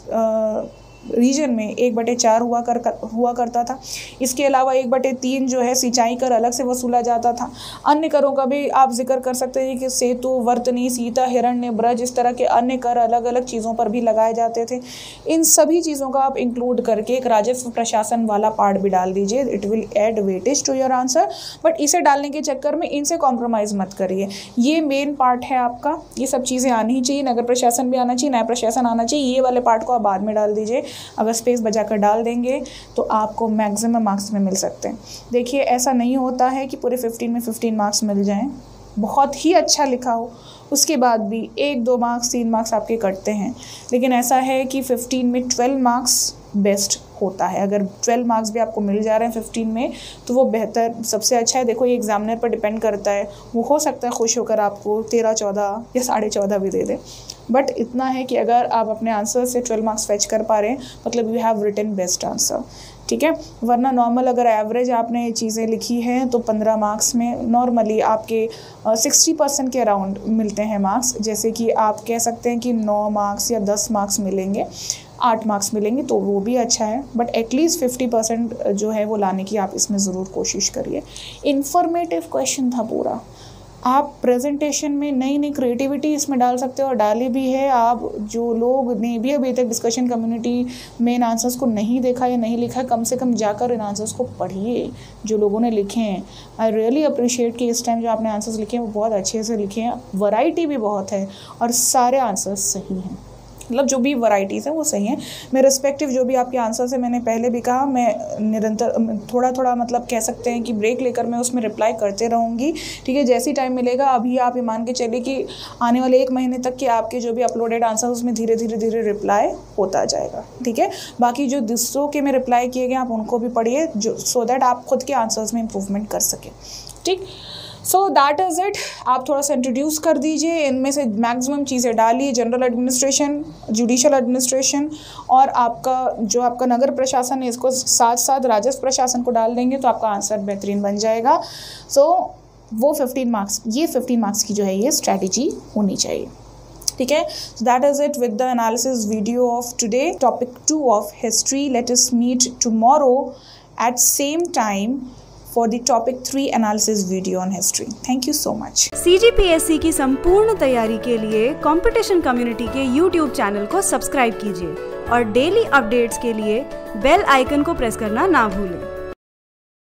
रीजन में एक बटे चार हुआ कर, कर हुआ करता था। इसके अलावा एक बटे तीन जो है सिंचाई कर अलग से वसूला जाता था। अन्य करों का भी आप जिक्र कर सकते हैं कि सेतु, वर्तनी, सीता, हिरण्य, ब्रज, इस तरह के अन्य कर अलग अलग चीज़ों पर भी लगाए जाते थे। इन सभी चीज़ों का आप इंक्लूड करके एक राजस्व प्रशासन वाला पार्ट भी डाल दीजिए। It will add weightage to your answer, but इसे डालने के चक्कर में इनसे कॉम्प्रोमाइज़ मत करिए। ये मेन पार्ट है आपका, ये सब चीज़ें आनी ही चाहिए। नगर प्रशासन भी आना चाहिए, न्याय प्रशासन आना चाहिए। ये वाले पार्ट को आप बाद में डाल दीजिए। अगर स्पेस बचाकर डाल देंगे तो आपको मैक्सिमम मार्क्स में मिल सकते हैं। देखिए, ऐसा नहीं होता है कि पूरे फिफ्टीन में फिफ्टीन मार्क्स मिल जाएं। बहुत ही अच्छा लिखा हो उसके बाद भी एक दो मार्क्स तीन मार्क्स आपके कटते हैं, लेकिन ऐसा है कि फिफ्टीन में ट्वेल्व मार्क्स बेस्ट होता है। अगर ट्वेल्व मार्क्स भी आपको मिल जा रहे हैं फिफ्टीन में तो वो बेहतर, सबसे अच्छा है। देखो, ये एग्जामिनर पर डिपेंड करता है, वो हो सकता है खुश होकर आपको तेरह चौदह या साढ़े चौदह भी दे दे, बट इतना है कि अगर आप अपने आंसर से ट्वेल्व मार्क्स फेच कर पा रहे हैं मतलब you have written best answer, ठीक है। वरना नॉर्मल अगर एवरेज आपने ये चीज़ें लिखी हैं तो पंद्रह मार्क्स में नॉर्मली आपके सिक्सटी परसेंट के अराउंड मिलते हैं मार्क्स। जैसे कि आप कह सकते हैं कि नौ मार्क्स या दस मार्क्स मिलेंगे, आठ मार्क्स मिलेंगे तो वो भी अच्छा है, बट एटलीस्ट फिफ्टी परसेंट जो है वो लाने की आप इसमें ज़रूर कोशिश करिए। इन्फॉर्मेटिव क्वेश्चन था पूरा। आप प्रेजेंटेशन में नई नई क्रिएटिविटी इसमें डाल सकते हो और डाली भी है। आप जो लोग ने भी अभी तक डिस्कशन कम्युनिटी में इन आंसर्स को नहीं देखा या नहीं लिखा है, कम से कम जाकर इन आंसर्स को पढ़िए जो लोगों ने लिखे हैं। आई रियली अप्रिशिएट कि इस टाइम जो आपने आंसर्स लिखे हैं वो बहुत अच्छे से लिखे हैं। वैरायटी भी बहुत है और सारे आंसर्स सही हैं, मतलब जो भी वैराइटीज़ हैं वो सही हैं। मैं रिस्पेक्टिव जो भी आपके आंसर्स है, मैंने पहले भी कहा, मैं निरंतर थोड़ा थोड़ा मतलब कह सकते हैं कि ब्रेक लेकर मैं उसमें रिप्लाई करते रहूँगी, ठीक है। जैसी टाइम मिलेगा, अभी आप ये मान के चलिए कि आने वाले एक महीने तक के आपके जो भी अपलोडेड आंसर उसमें धीरे धीरे धीरे रिप्लाई होता जाएगा, ठीक है। बाकी जो दूसरों के में रिप्लाई किए गए आप उनको भी पढ़िए, जो सो दैट आप खुद के आंसर्स में इम्प्रूवमेंट कर सकें, ठीक। So that is it. आप थोड़ा सा इंट्रोड्यूस कर दीजिए, इनमें से मैक्सिमम चीज़ें डालिए। जनरल एडमिनिस्ट्रेशन, जुडिशल एडमिनिस्ट्रेशन और आपका जो आपका नगर प्रशासन है, इसको साथ साथ राजस्व प्रशासन को डाल देंगे तो आपका आंसर बेहतरीन बन जाएगा। सो so, वो फिफ्टीन मार्क्स, ये फिफ्टीन मार्क्स की जो है ये स्ट्रैटेजी होनी चाहिए, ठीक है। That is it with the analysis video of today, topic two of history. Let us meet tomorrow at same time for the topic three analysis video on history. Thank you so much. C G P S C की संपूर्ण तैयारी के लिए कंपटीशन कम्युनिटी के यूट्यूब चैनल को सब्सक्राइब कीजिए और डेली अपडेट्स के लिए बेल आइकन को प्रेस करना ना भूलें।